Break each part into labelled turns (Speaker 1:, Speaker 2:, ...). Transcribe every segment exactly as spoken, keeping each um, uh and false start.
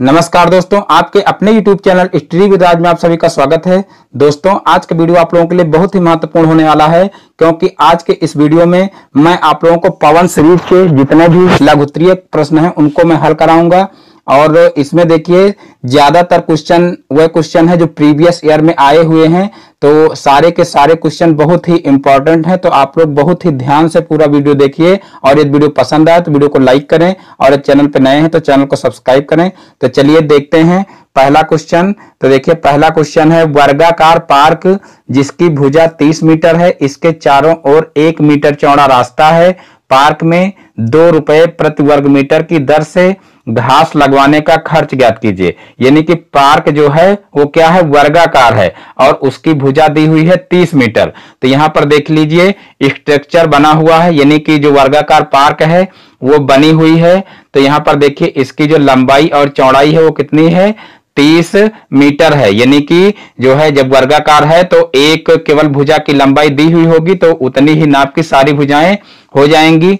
Speaker 1: नमस्कार दोस्तों, आपके अपने YouTube channel study with Raj में आप सभी का स्वागत है। दोस्तों, आज का वीडियो आप लोगों के लिए बहुत ही महत्वपूर्ण होने वाला है, क्योंकि आज के इस वीडियो में मैं आप लोगों को पवन सीरीज के जितने भी लघुत्तरीय प्रश्न हैं उनको मैं हल कराऊंगा। और इसमें देखिए ज्यादातर क्वेश्चन वह क्वेश्चन है जो प्रीवियस ईयर में आए हुए हैं, तो सारे के सारे क्वेश्चन बहुत ही इंपॉर्टेंट हैं। तो आप लोग बहुत ही ध्यान से पूरा वीडियो देखिए, और यदि वीडियो पसंद आए तो वीडियो को लाइक करें, और चैनल पे नए हैं तो चैनल को सब्सक्राइब करें। तो चलिए देखते हैं पहला क्वेश्चन। तो देखिए पहला क्वेश्चन है, वर्गाकार पार्क जिसकी भुजा तीस मीटर है, इसके चारों ओर एक मीटर चौड़ा रास्ता है। पार्क में दो रुपए प्रति वर्ग मीटर की दर से घास लगवाने का खर्च ज्ञात कीजिए। यानी कि पार्क जो है वो क्या है, वर्गाकार है, और उसकी भुजा दी हुई है तीस मीटर। तो यहां पर देख लीजिए स्ट्रक्चर बना हुआ है, यानी कि जो वर्गाकार पार्क है वो बनी हुई है। तो यहां पर देखिए इसकी जो लंबाई और चौड़ाई है वो कितनी है, तीस मीटर है। यानी कि जो है जब वर्गाकार है तो एक केवल भुजा की लंबाई दी हुई होगी, तो उतनी ही नाप की सारी भुजाएं हो जाएंगी।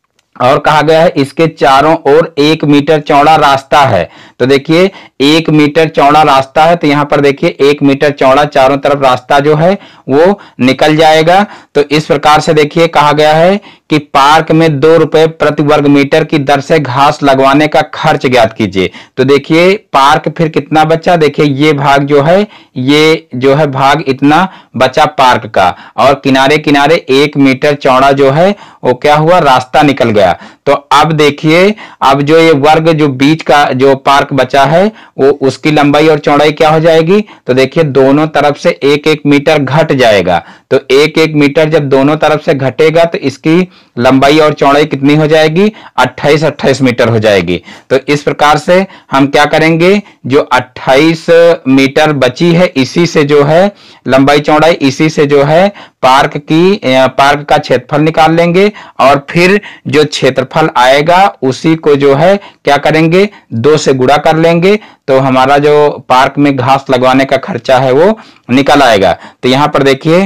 Speaker 1: और कहा गया है इसके चारों ओर एक मीटर चौड़ा रास्ता है। तो देखिए एक मीटर चौड़ा रास्ता है, तो यहां पर देखिए एक मीटर चौड़ा चारों तरफ रास्ता जो है वो निकल जाएगा। तो इस प्रकार से देखिए कहा गया है कि पार्क में दो रुपए प्रति वर्ग मीटर की दर से घास लगवाने का खर्च ज्ञात कीजिए। तो देखिए पार्क फिर कितना बचा, देखिए ये भाग जो है ये जो है भाग इतना बचा पार्क का, और किनारे किनारे एक मीटर चौड़ा जो है वो क्या हुआ, रास्ता निकल गया। तो अब देखिए अब जो ये वर्ग जो बीच का जो पार्क बचा है वो उसकी लंबाई और चौड़ाई क्या हो जाएगी, तो देखिए दोनों तरफ से एक एक मीटर घट जाएगा। तो एक एक मीटर जब दोनों तरफ से घटेगा तो इसकी लंबाई और चौड़ाई कितनी हो जाएगी, अट्ठाईस अट्ठाईस मीटर हो जाएगी। तो इस प्रकार से हम क्या करेंगे, जो अट्ठाईस मीटर बची है इसी से जो है लंबाई चौड़ाई इसी से जो है पार्क की पार्क का क्षेत्रफल निकाल लेंगे, और फिर जो क्षेत्रफल आएगा उसी को जो है क्या करेंगे, दो से गुणा कर लेंगे। तो हमारा जो पार्क में घास लगवाने का खर्चा है वो निकल आएगा। तो यहां पर देखिए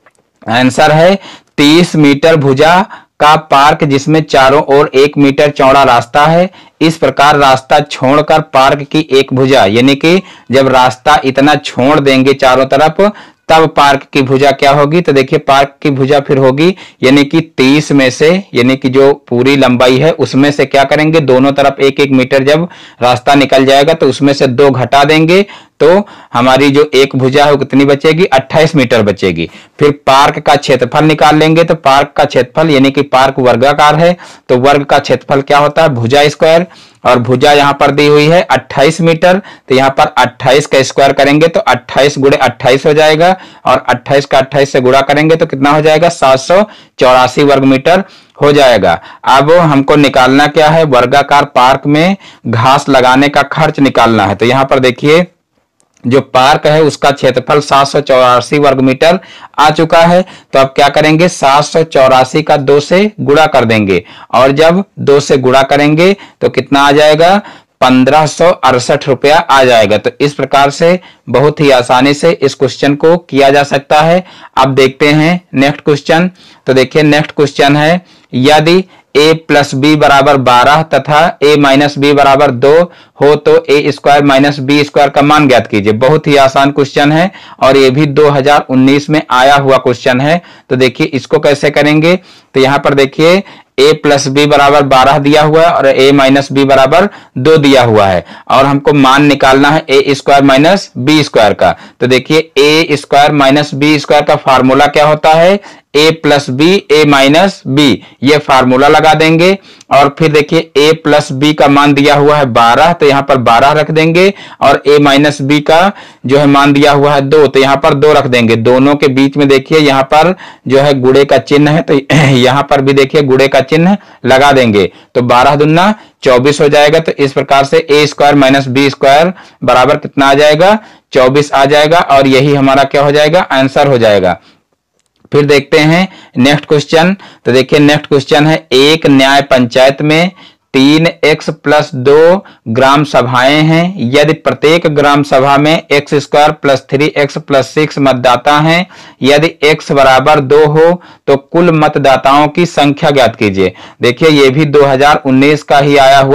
Speaker 1: आंसर है तीस मीटर भुजा का पार्क जिसमें चारों ओर एक मीटर चौड़ा रास्ता है। इस प्रकार रास्ता छोड़कर पार्क की एक भुजा, यानी कि जब रास्ता इतना छोड़ देंगे चारों तरफ तब पार्क की भुजा क्या होगी, तो देखिए पार्क की भुजा फिर होगी यानी कि तीस में से, यानी कि जो पूरी लंबाई है उसमें से क्या करेंगे, दोनों तरफ एक एक मीटर जब रास्ता निकल जाएगा तो उसमें से दो घटा देंगे, तो हमारी जो एक भुजा है वो कितनी बचेगी, अट्ठाईस मीटर बचेगी। फिर पार्क का क्षेत्रफल निकाल लेंगे, तो पार्क का क्षेत्रफल यानी कि पार्क वर्गाकार है तो वर्ग का क्षेत्रफल क्या होता है, भुजा स्क्वायर, और भुजा यहां पर दी हुई है अट्ठाईस मीटर। तो यहां पर अट्ठाईस का स्क्वायर करेंगे तो अट्ठाईस गुणे अट्ठाईस हो जाएगा, और अट्ठाईस का अट्ठाईस से गुणा करेंगे तो कितना हो जाएगा, सात सौ चौरासी वर्ग मीटर हो जाएगा। अब हमको निकालना क्या है, वर्गाकार पार्क में घास लगाने का खर्च निकालना है। तो यहां पर देखिए जो पार्क है उसका क्षेत्रफल सात सौ चौरासी वर्ग मीटर आ चुका है। तो अब क्या करेंगे, सात सौ चौरासी का दो से गुणा कर देंगे, और जब दो से गुणा करेंगे तो कितना आ जाएगा, पंद्रह सौ अड़सठ रुपया आ जाएगा। तो इस प्रकार से बहुत ही आसानी से इस क्वेश्चन को किया जा सकता है। अब देखते हैं नेक्स्ट क्वेश्चन। तो देखिए नेक्स्ट क्वेश्चन है, यदि a प्लस बी बराबर बारह तथा a माइनस बी बराबर दो हो तो a square minus B square का मान ज्ञात कीजिए। बहुत ही आसान क्वेश्चन है, और ये भी दो हज़ार उन्नीस में आया हुआ क्वेश्चन है। तो देखिए इसको कैसे करेंगे, तो यहां पर देखिए a प्लस बी बराबर बारह दिया हुआ है और a माइनस बी बराबर दो दिया हुआ है, और हमको मान निकालना है a square minus B square का। तो देखिए a square minus B square का फार्मूला क्या होता है, a plus B A minus B, ये फार्मूला लगा देंगे। और फिर देखिए a प्लस बी का मान दिया हुआ है बारह, तो यहाँ पर बारह रख देंगे, और a माइनस बी का जो है मान दिया हुआ है दो, तो यहाँ पर दो रख देंगे। दोनों के बीच में देखिए यहाँ पर जो है गुणे का चिन्ह है, तो यहाँ पर भी देखिए गुणे का चिन्ह लगा देंगे, तो बारह दुना चौबीस हो जाएगा। तो इस प्रकार से a square minus B square बराबर कितना आ जाएगा, चौबीस आ जाएगा, और यही हमारा क्या हो जाएगा, आंसर हो जाएगा। फिर देखते हैं नेक्स्ट क्वेश्चन। तो देखिए नेक्स्ट क्वेश्चन है, एक न्याय पंचायत में तीन एक्स प्लस दो ग्राम सभाएं हैं। यदि प्रत्येक ग्राम सभा में x square plus three X plus six मतदाता हैं, यदि एक्स बराबर दो हो तो कुल मतदाताओं की संख्या ज्ञात कीजिए। देखिए ये भी दो हज़ार उन्नीस का ही आया हुआ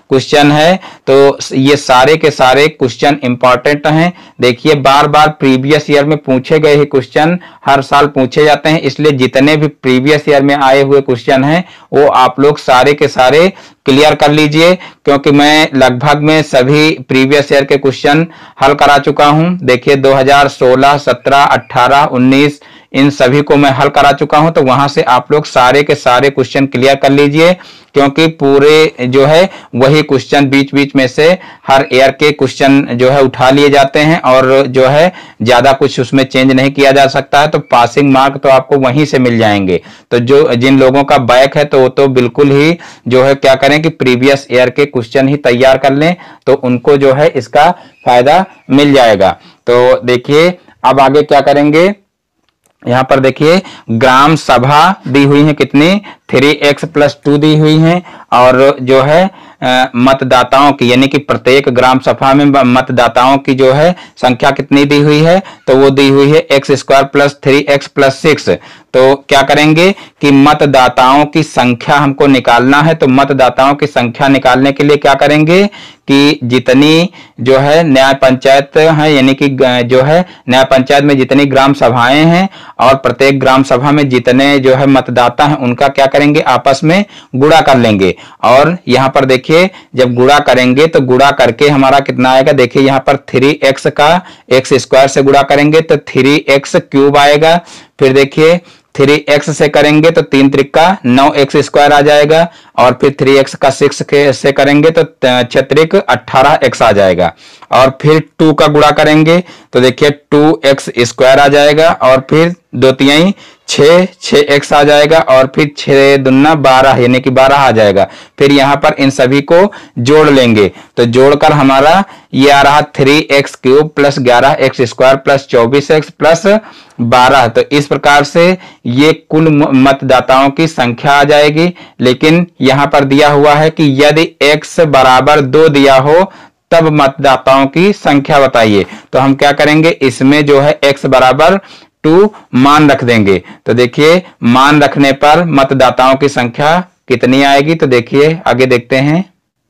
Speaker 1: क्वेश्चन है। तो ये सारे के सारे क्वेश्चन इंपॉर्टेंट हैं। देखिए बार बार प्रीवियस ईयर में पूछे गए ही क्वेश्चन हर साल पूछे जाते हैं, इसलिए जितने भी प्रीवियस ईयर में आए हुए क्वेश्चन हैं वो आप लोग सारे के सारे क्लियर कर लीजिए, क्योंकि मैं लगभग में सभी प्रीवियस ईयर के क्वेश्चन हल करा चुका हूं। देखिए दो हज़ार सोलह, सत्रह, अठारह, उन्नीस इन सभी को मैं हल करा चुका हूं, तो वहां से आप लोग सारे के सारे क्वेश्चन क्लियर कर लीजिए, क्योंकि पूरे जो है वही क्वेश्चन बीच बीच में से हर ईयर के क्वेश्चन जो है उठा लिए जाते हैं और जो है ज्यादा कुछ उसमें चेंज नहीं किया जा सकता है। तो पासिंग मार्क तो आपको वहीं से मिल जाएंगे। तो जो जिन लोगों का बैक है तो वो तो बिल्कुल ही जो है क्या करें कि प्रीवियस ईयर के क्वेश्चन ही तैयार कर लें, तो उनको जो है इसका फायदा मिल जाएगा। तो देखिए अब आगे क्या करेंगे, यहां पर देखिए ग्राम सभा दी हुई है कितनी, थ्री एक्स प्लस टू दी हुई है, और जो है मतदाताओं की यानी कि प्रत्येक ग्राम सभा में मतदाताओं की जो है संख्या कितनी दी हुई है, तो वो दी हुई है x square plus three X plus six. तो क्या करेंगे कि मतदाताओं की संख्या हमको निकालना है। तो मतदाताओं की संख्या निकालने के लिए क्या करेंगे कि जितनी जो है न्याय पंचायत है यानी कि जो है न्याय पंचायत में जितनी ग्राम सभाएं हैं और प्रत्येक ग्राम सभा में जितने जो है मतदाता हैं उनका क्या करेंगे आपस में गुणा कर लेंगे। और यहाँ पर देखिए जब गुणा करेंगे तो गुणा करके हमारा कितना आएगा, देखिए यहाँ पर थ्री एक्स का एक्स स्क्वायर से गुणा करेंगे तो थ्री एक्स क्यूब आएगा। फिर देखिए थ्री एक्स से करेंगे तो तीन त्रिका नौ एक्स स्क्वायर आ जाएगा, और फिर थ्री एक्स का सिक्स के से करेंगे तो छत्रिक अट्ठारह एक्स आ जाएगा। और फिर टू का गुणा करेंगे तो देखिए टू एक्स स्क्वायर आ जाएगा, और फिर दो तिहाई छः छः एक्स आ जाएगा, और फिर छः दुना बारह यानी कि बारह आ जाएगा। फिर यहाँ पर इन सभी को जोड़ लेंगे तो जोड़कर हमारा ये आ रहा थ्री एक्स क्यूब प्लस ग्यारह एक्स स्क्वायर प्लस चौबीस एक्स प्लस बारह। तो इस प्रकार से ये कुल मतदाताओं की संख्या आ जाएगी। लेकिन यहाँ पर दिया हुआ है कि यदि x बराबर दो दिया हो तब मतदाताओं की संख्या बताइए। तो हम क्या करेंगे, इसमें जो है x बराबर टू मान रख देंगे। तो देखिए मान रखने पर मतदाताओं की संख्या कितनी आएगी, तो देखिए आगे देखते हैं।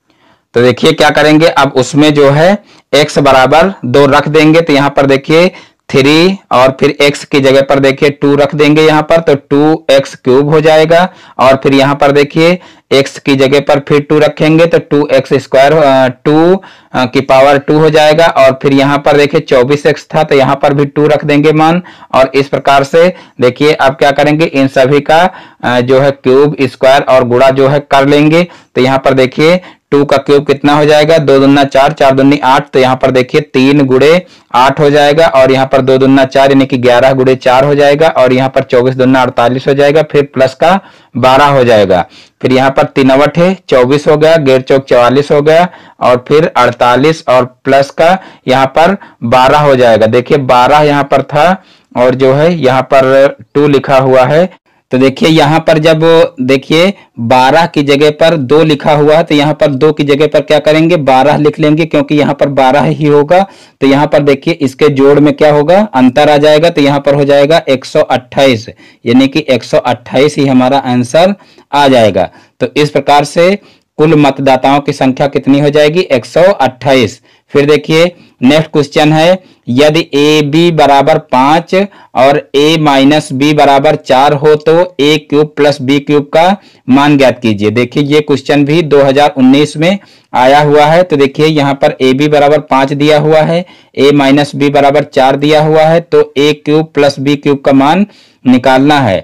Speaker 1: तो देखिए क्या करेंगे, अब उसमें जो है x बराबर दो रख देंगे। तो यहां पर देखिए थ्री और फिर x की जगह पर देखिए टू रख देंगे यहाँ पर, तो टू एक्स क्यूब हो जाएगा। और फिर यहाँ पर देखिए x की जगह पर फिर टू रखेंगे तो टू एक्स स्क्वायर टू की पावर टू हो जाएगा। और फिर यहाँ पर देखिए चौबीस एक्स था तो यहाँ पर भी टू रख देंगे मान। और इस प्रकार से देखिए अब क्या करेंगे, इन सभी का जो है क्यूब स्क्वायर और गुणा जो है कर लेंगे। तो यहाँ पर देखिए टू का क्यूब कितना हो जाएगा, दो दुना चार, चार दुनी आठ। तो यहाँ पर देखिए तीन गुड़े आठ हो जाएगा, और यहाँ पर दो दुना चार यानी कि ग्यारह गुड़े चार हो जाएगा, और यहाँ पर चौबीस दुना अड़तालीस हो जाएगा, फिर प्लस का बारह हो जाएगा। फिर यहाँ पर तीनवट है चौबीस हो गया, गेर चौक चौवालीस हो गया, और फिर अड़तालीस और प्लस का यहाँ पर बारह हो जाएगा। देखिए बारह यहाँ पर था और जो है यहाँ पर टू लिखा हुआ है। तो देखिए यहाँ पर जब देखिए बारह की जगह पर दो लिखा हुआ है तो यहाँ पर दो की जगह पर क्या करेंगे, बारह लिख लेंगे, क्योंकि यहाँ पर बारह ही होगा। तो यहाँ पर देखिए इसके जोड़ में क्या होगा, अंतर आ जाएगा। तो यहाँ पर हो जाएगा एक सौ अट्ठाईस, यानी कि एक सौ अट्ठाईस ही हमारा आंसर आ जाएगा। तो इस प्रकार से कुल मतदाताओं की संख्या कितनी हो जाएगी, एक सौ अट्ठाईस। फिर देखिए नेक्स्ट क्वेश्चन है, यदि ए बी बराबर पांच और ए माइनस बी बराबर चार हो तो ए क्यूब प्लस बी क्यूब का मान ज्ञात कीजिए। देखिए ये क्वेश्चन भी दो हज़ार उन्नीस में आया हुआ है। तो देखिए यहाँ पर ए बी बराबर पांच दिया हुआ है, ए माइनस बी बराबर चार दिया हुआ है, तो ए क्यूब प्लस बी क्यूब का मान निकालना है।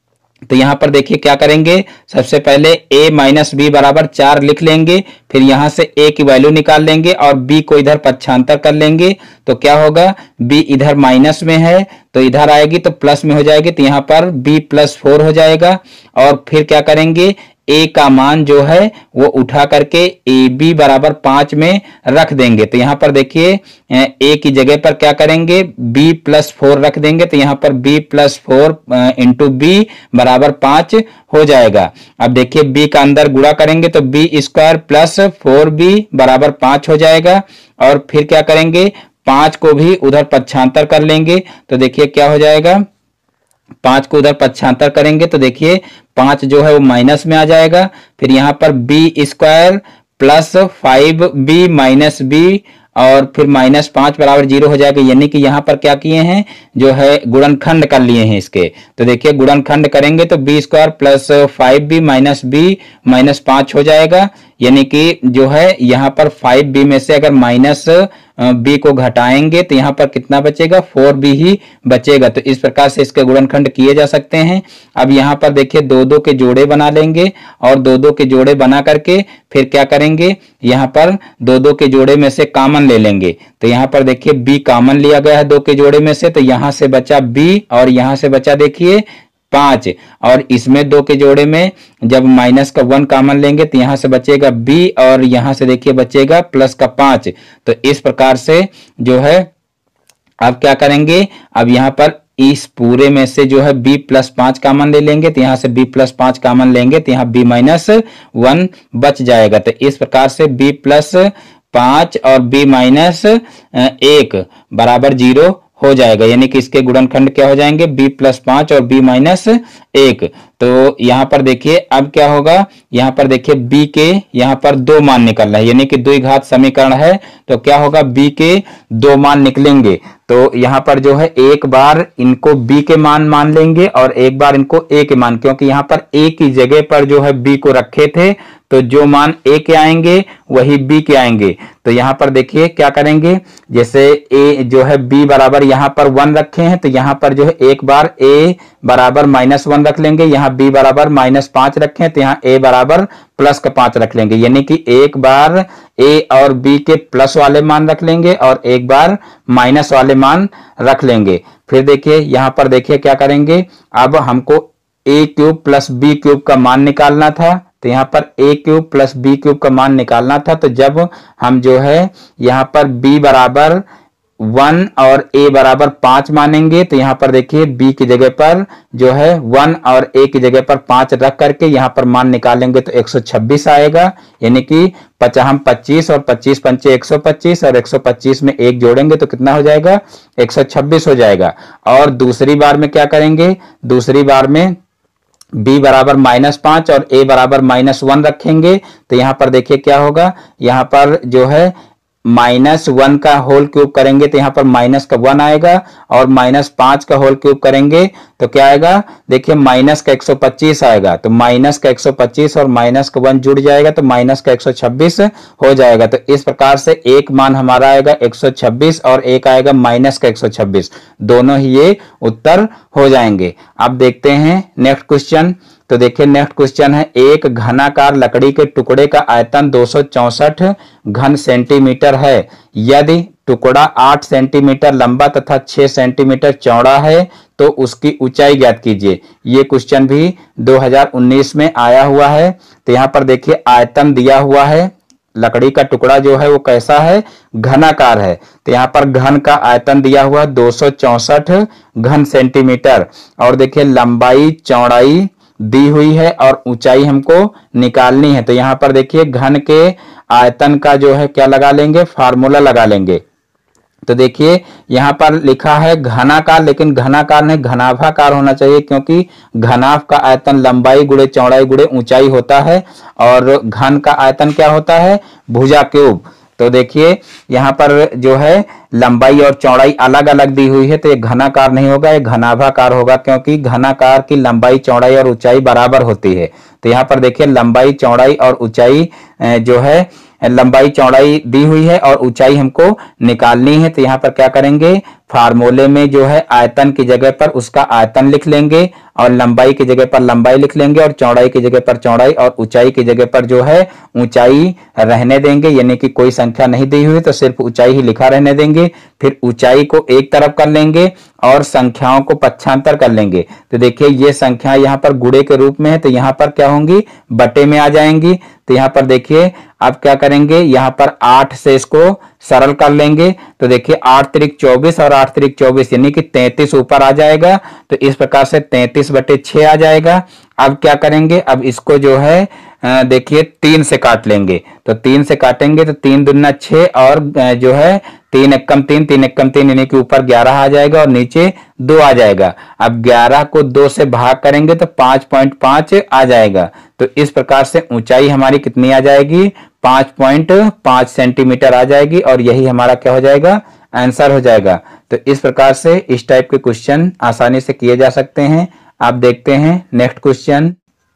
Speaker 1: तो यहाँ पर देखिए क्या करेंगे, सबसे पहले a माइनस बी बराबर चार लिख लेंगे, फिर यहाँ से a की वैल्यू निकाल लेंगे और b को इधर पक्षांतर कर लेंगे। तो क्या होगा, b इधर माइनस में है तो इधर आएगी तो प्लस में हो जाएगी, तो यहाँ पर b प्लस फोर हो जाएगा। और फिर क्या करेंगे, a का मान जो है वो उठा करके ए बी बराबर पांच में रख देंगे। तो यहाँ पर देखिए a की जगह पर क्या करेंगे, b प्लस फोर रख देंगे। तो यहाँ पर b plus four into B बराबर पांच हो जाएगा। अब देखिए b का अंदर गुणा करेंगे तो b square plus four B बराबर पांच हो जाएगा। और फिर क्या करेंगे, पांच को भी उधर पक्षांतर कर लेंगे। तो देखिए क्या हो जाएगा, पांच को उधर पक्षांतर करेंगे तो देखिए पांच जो है वो माइनस में आ जाएगा। फिर यहाँ पर B square plus five B minus B और फिर माइनस पांच बराबर जीरो हो जाएगा। यानी कि यहाँ पर क्या किए हैं, जो है गुणनखंड कर लिए हैं इसके। तो देखिए गुणनखंड करेंगे तो B square plus five B minus B minus पांच हो जाएगा। यानी कि जो है यहाँ पर फाइव बी में से अगर माइनस बी को घटाएंगे तो यहाँ पर कितना बचेगा, फोर बी ही बचेगा। तो इस प्रकार से इसके गुणनखंड किए जा सकते हैं। अब यहाँ पर देखिए दो दो के जोड़े बना लेंगे और दो दो के जोड़े बना करके फिर क्या करेंगे, यहाँ पर दो दो के जोड़े में से कॉमन ले लेंगे। तो यहाँ पर देखिए b कॉमन लिया गया है दो के जोड़े में से, तो यहाँ से बचा b और यहाँ से बचा देखिए पांच, और इसमें दो के जोड़े में जब माइनस का वन कॉमन लेंगे तो यहाँ से बचेगा b और यहाँ से देखिए बचेगा प्लस का पांच। तो इस प्रकार से जो है अब क्या करेंगे, अब यहाँ पर इस पूरे में से जो है b प्लस पांच कॉमन ले लेंगे, तो यहाँ से b प्लस पांच कॉमन लेंगे तो यहाँ b माइनस वन बच जाएगा। तो इस प्रकार से b प्लस पांच और b माइनस एक बराबर जीरो हो जाएगा। यानी कि इसके गुणनखंड क्या हो जाएंगे, b प्लस पांच और b माइनस एक। तो यहाँ पर देखिए अब क्या होगा, यहाँ पर देखिए b के यहाँ पर दो मान निकल रहा है, यानी कि द्विघात समीकरण है। तो क्या होगा, b के दो मान निकलेंगे। तो यहाँ पर जो है एक बार इनको b के मान मान लेंगे और एक बार इनको a के मान, क्योंकि यहाँ पर a की जगह पर जो है b को रखे थे, तो जो मान a के आएंगे वही b के आएंगे। तो यहाँ पर देखिए क्या करेंगे, जैसे a जो है b बराबर यहाँ पर वन रखे हैं, तो यहाँ पर जो है एक बार a बराबर माइनस वन रख लेंगे, यहाँ b बराबर माइनस पांच रखे हैं तो यहाँ a बराबर प्लस का पांच रख लेंगे। यानी कि एक बार a और b के प्लस वाले मान रख लेंगे और एक बार माइनस वाले मान रख लेंगे। फिर देखिए यहाँ पर देखिए क्या करेंगे, अब हमको a cube plus b cube का मान निकालना था, तो यहाँ पर a cube plus b cube का मान निकालना था। तो जब हम जो है यहाँ पर b बराबर वन और a बराबर पांच मानेंगे, तो यहाँ पर देखिए b की जगह पर जो है वन और a की जगह पर पांच रख करके यहाँ पर मान निकालेंगे तो एक सौ छब्बीस आएगा। यानी कि पचास पच्चीस और पच्चीस पंचे एक सौ पच्चीस और एक सौ पच्चीस में एक जोड़ेंगे तो कितना हो जाएगा, एक सौ छब्बीस हो जाएगा। और दूसरी बार में क्या करेंगे, दूसरी बार में b बराबर माइनस पांच और a बराबर माइनस वन रखेंगे, तो यहाँ पर देखिए क्या होगा, यहाँ पर जो है माइनस वन का होल क्यूब करेंगे तो यहाँ पर माइनस का वन आएगा, और माइनस पांच का होल क्यूब करेंगे तो क्या आएगा, देखिए माइनस का एक सौ पच्चीस आएगा। तो माइनस का एक सौ पच्चीस और माइनस का वन जुड़ जाएगा तो माइनस का एक सौ छब्बीस हो जाएगा। तो इस प्रकार से एक मान हमारा आएगा एक सौ छब्बीस और एक आएगा माइनस का एक सौ छब्बीस, दोनों ही ये उत्तर हो जाएंगे। अब देखते हैं नेक्स्ट क्वेश्चन। तो देखिए नेक्स्ट क्वेश्चन है, एक घनाकार लकड़ी के टुकड़े का आयतन दो सौ चौसठ घन सेंटीमीटर है। यदि टुकड़ा आठ सेंटीमीटर लंबा तथा छह सेंटीमीटर चौड़ा है तो उसकी ऊंचाई ज्ञात कीजिए। ये क्वेश्चन भी दो हज़ार उन्नीस में आया हुआ है। तो यहाँ पर देखिए आयतन दिया हुआ है, लकड़ी का टुकड़ा जो है वो कैसा है, घनाकार है। तो यहाँ पर घन का आयतन दिया हुआ है दो सौ चौसठ घन सेंटीमीटर, और देखिए लंबाई चौड़ाई दी हुई है और ऊंचाई हमको निकालनी है। तो यहाँ पर देखिए घन के आयतन का जो है क्या लगा लेंगे, फार्मूला लगा लेंगे। तो देखिए यहाँ पर लिखा है घनाकार, लेकिन घनाकार नहीं घनाभाकार होना चाहिए, क्योंकि घनाभ का आयतन लंबाई गुणे चौड़ाई गुणे ऊंचाई होता है और घन का आयतन क्या होता है, भुजा क्यूब। तो देखिए यहाँ पर जो है लंबाई और चौड़ाई अलग अलग दी हुई है, तो ये घनाकार नहीं होगा, ये घनाभाकार होगा, क्योंकि घनाकार की लंबाई चौड़ाई और ऊंचाई बराबर होती है। तो यहाँ पर देखिए लंबाई चौड़ाई और ऊंचाई जो है, लंबाई चौड़ाई दी हुई है और ऊंचाई हमको निकालनी है। तो यहाँ पर क्या करेंगे, फार्मूले में जो है आयतन की जगह पर उसका आयतन लिख लेंगे और लंबाई की जगह पर लंबाई लिख लेंगे और चौड़ाई की जगह पर चौड़ाई और ऊंचाई की जगह पर जो है ऊंचाई रहने देंगे। यानी कि कोई संख्या नहीं दी हुई तो सिर्फ ऊंचाई ही लिखा रहने देंगे। फिर ऊंचाई को एक तरफ कर लेंगे और संख्याओं को पक्षांतर कर लेंगे। तो देखिए ये संख्या यहाँ पर गुणे के रूप में है, तो यहाँ पर क्या होंगी, बटे में आ जाएंगी। तो यहाँ पर देखिए अब क्या करेंगे, यहाँ पर आठ से इसको सरल कर लेंगे। तो देखिए आठ त्रिक चौबीस और आठ त्रिक चौबीस यानी कि तैंतीस ऊपर आ जाएगा। तो इस प्रकार से तैंतीस बटे छह आ जाएगा। अब क्या करेंगे, अब इसको जो है देखिए तीन से काट लेंगे। तो तीन से काटेंगे तो तीन दुना छह और जो है तीन एकम तीन, तीन एकम तीन यानी कि ऊपर ग्यारह आ जाएगा और नीचे दो आ जाएगा। अब ग्यारह को दो से भाग करेंगे तो पांच पॉइंट पांच आ जाएगा। तो इस प्रकार से ऊंचाई हमारी कितनी आ जाएगी, पाँच पॉइंट पाँच सेंटीमीटर आ जाएगी और यही हमारा क्या हो जाएगा, आंसर हो जाएगा। तो इस प्रकार से इस टाइप के क्वेश्चन आसानी से किए जा सकते हैं। आप देखते हैं नेक्स्ट क्वेश्चन।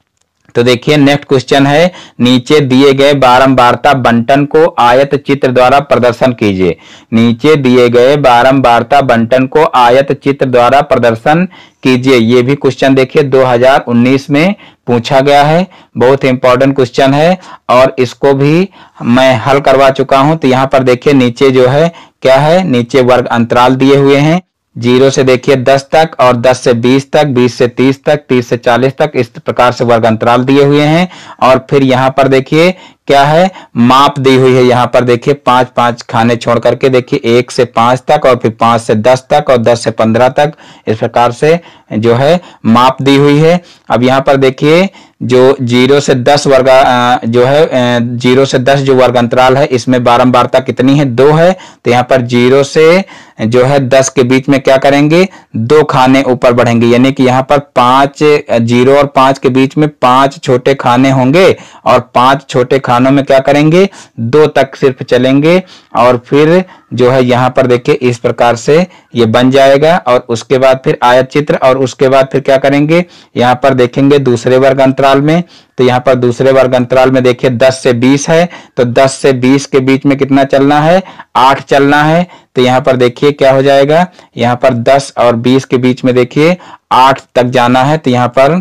Speaker 1: तो देखिए नेक्स्ट क्वेश्चन है, नीचे दिए गए बारंबारता बंटन को आयत चित्र द्वारा प्रदर्शन कीजिए। नीचे दिए गए बारंबारता बंटन को आयत चित्र द्वारा प्रदर्शन कीजिए। ये भी क्वेश्चन देखिए दो हज़ार उन्नीस में पूछा गया है, बहुत इंपॉर्टेंट क्वेश्चन है और इसको भी मैं हल करवा चुका हूं। तो यहाँ पर देखिए नीचे जो है क्या है, नीचे वर्ग अंतराल दिए हुए हैं, जीरो से देखिए दस तक और दस से बीस तक, बीस से तीस तक, तीस से चालीस तक, इस प्रकार से वर्ग अंतराल दिए हुए हैं। और फिर यहाँ पर देखिए क्या है, माप दी हुई है। यहाँ पर देखिए पांच पांच खाने छोड़ करके देखिए एक से पांच तक और फिर पांच से दस तक और दस से पंद्रह तक, इस प्रकार से जो है माप दी हुई है। अब यहाँ पर देखिए जो जीरो से दस वर्ग जो है जीरो से दस जो वर्ग अंतराल है, इसमें बारंबारता कितनी है, दो है। तो यहाँ पर जीरो से जो है दस के बीच में क्या करेंगे, दो खाने ऊपर बढ़ेंगे, यानी कि यहाँ पर पांच, जीरो और पांच के बीच में पांच छोटे खाने होंगे और पांच छोटे खानों में क्या करेंगे, दो तक सिर्फ चलेंगे। और फिर जो है यहाँ पर देखिए इस प्रकार से ये बन जाएगा। और उसके बाद फिर आयत चित्र, और उसके बाद फिर क्या करेंगे, यहाँ पर देखेंगे दूसरे वर्ग अंतराल में। तो यहाँ पर दूसरे वर्ग अंतराल में देखिए दस से बीस है, तो दस से बीस के बीच में कितना चलना है, आठ चलना है। तो यहाँ पर देखिए क्या हो जाएगा, यहाँ पर दस और बीस के बीच में देखिए आठ तक जाना है। तो यहाँ पर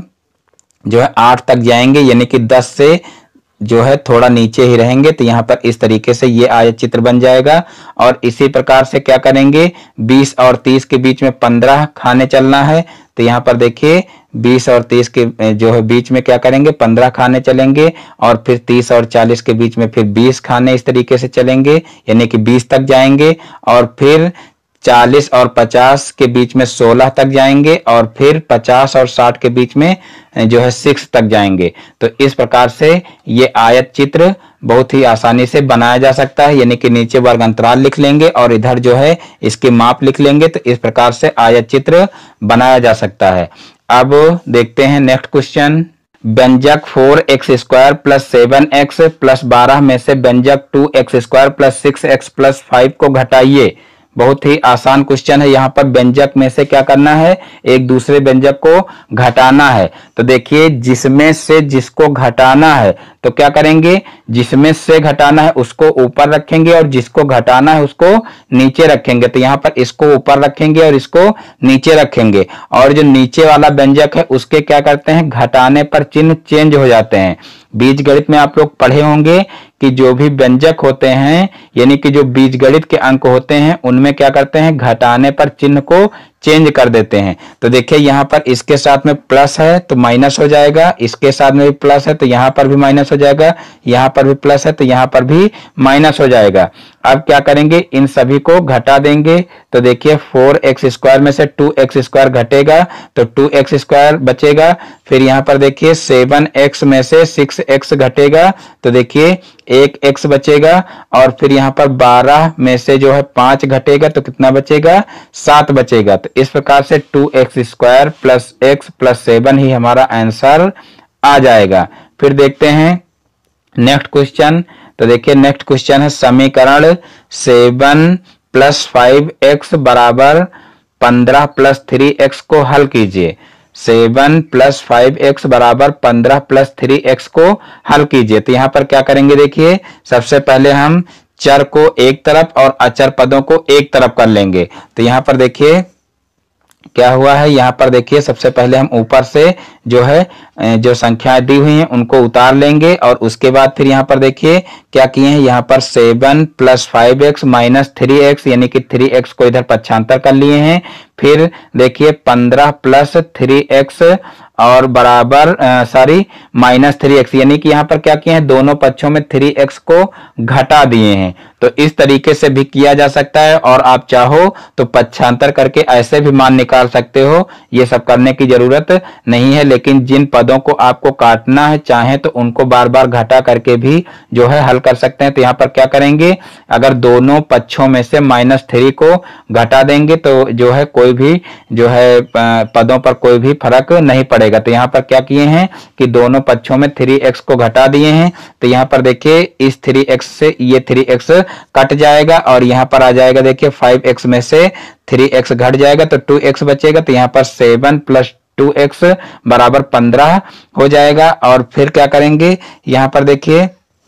Speaker 1: जो है आठ तक जाएंगे, यानी कि दस से जो है थोड़ा नीचे ही रहेंगे। तो यहाँ पर इस तरीके से ये आयत चित्र बन जाएगा। और इसी प्रकार से क्या करेंगे, बीस और तीस के बीच में पंद्रह खाने चलना है। तो यहाँ पर देखिए बीस और तीस के जो है बीच में क्या करेंगे, पंद्रह खाने चलेंगे। और फिर तीस और चालीस के बीच में फिर बीस खाने इस तरीके से चलेंगे, यानी कि बीस तक जाएंगे। और फिर चालीस और पचास के बीच में सोलह तक जाएंगे। और फिर पचास और साठ के बीच में जो है सिक्स तक जाएंगे। तो इस प्रकार से ये आयत चित्र बहुत ही आसानी से बनाया जा सकता है, यानी कि नीचे वर्ग अंतराल लिख लेंगे और इधर जो है इसके माप लिख लेंगे। तो इस प्रकार से आयत चित्र बनाया जा सकता है। अब देखते हैं नेक्स्ट क्वेश्चन। व्यंजक four X square plus seven X plus बारह में से व्यंजक two X square plus six X plus five को घटाइए। बहुत ही आसान क्वेश्चन है। यहाँ पर व्यंजक में से क्या करना है, एक दूसरे व्यंजक को घटाना है। तो देखिए जिसमें से जिसको घटाना है तो क्या करेंगे, जिसमें से घटाना है उसको ऊपर रखेंगे और जिसको घटाना है उसको नीचे रखेंगे। तो यहाँ पर इसको ऊपर रखेंगे और इसको नीचे रखेंगे। और जो नीचे वाला व्यंजक है उसके क्या करते हैं, घटाने पर चिन्ह चेंज हो जाते हैं। बीजगणित में आप लोग पढ़े होंगे कि जो भी व्यंजक होते हैं, यानी कि जो बीजगणित के अंक होते हैं, उनमें क्या करते हैं, घटाने पर चिन्ह को चेंज कर देते हैं। तो देखिए यहाँ पर इसके साथ में प्लस है तो माइनस हो जाएगा, इसके साथ में भी प्लस है तो यहाँ पर भी माइनस हो जाएगा, यहाँ पर भी प्लस है तो यहाँ पर भी माइनस हो जाएगा। अब क्या करेंगे, इन सभी को घटा देंगे। तो देखिए फोर एक्स स्क्वायर में से टू एक्स स्क्वायर घटेगा तो टू एक्स स्क्वायर बचेगा। फिर यहाँ पर देखिए सेवन एक्स में से सिक्स एक्स घटेगा तो देखिए एक एक्स बचेगा। और फिर यहाँ पर बारह में से जो है पांच घटेगा तो कितना बचेगा, सात बचेगा। तो इस प्रकार से two X square plus X plus seven ही हमारा आंसर आ जाएगा। फिर देखते हैं नेक्स्ट क्वेश्चन। तो देखिए नेक्स्ट क्वेश्चन है, समीकरण सेवन प्लस फाइव एक्स बराबर पंद्रह प्लस थ्री एक्स को हल कीजिए। सेवन प्लस फाइव एक्स बराबर पंद्रह प्लस थ्री एक्स को हल कीजिए। तो यहाँ पर क्या करेंगे, देखिए सबसे पहले हम चर को एक तरफ और अचर पदों को एक तरफ कर लेंगे। तो यहाँ पर देखिए क्या हुआ है, यहाँ पर देखिए सबसे पहले हम ऊपर से जो है जो संख्याएं दी हुई हैं उनको उतार लेंगे। और उसके बाद फिर यहाँ पर देखिए क्या किए हैं, यहाँ पर seven plus five X minus three X यानी कि थ्री एक्स को इधर पक्षांतर कर लिए हैं। फिर देखिए पंद्रह प्लस थ्री एक्स और बराबर सॉरी माइनस थ्री एक्स यानी कि यहाँ पर क्या किए हैं, दोनों पक्षों में थ्री एक्स को घटा दिए हैं। तो इस तरीके से भी किया जा सकता है। और आप चाहो तो पक्षांतर करके ऐसे भी मान निकाल सकते हो, ये सब करने की जरूरत नहीं है। लेकिन जिन पदों को आपको काटना है चाहे तो उनको बार बार घटा करके भी जो है हल कर सकते हैं। तो यहाँ पर क्या करेंगे, अगर दोनों पक्षों में से माइनस थ्री को घटा देंगे तो जो है कोई भी जो है पदों पर कोई भी फर्क नहीं पड़ेगा। जाएगा। तो यहाँ पर क्या किए हैं कि दोनों पक्षों में थ्री एक्स को घटा दिए हैं। तो यहाँ पर देखिए इस थ्री एक्स से ये थ्री एक्स कट जाएगा और यहाँ पर आ जाएगा देखिए फाइव एक्स में से थ्री एक्स घट जाएगा तो टू एक्स बचेगा। तो यहाँ पर सेवन प्लस टू एक्स बराबर पंद्रह हो जाएगा। और फिर क्या करेंगे, यहाँ पर देखिए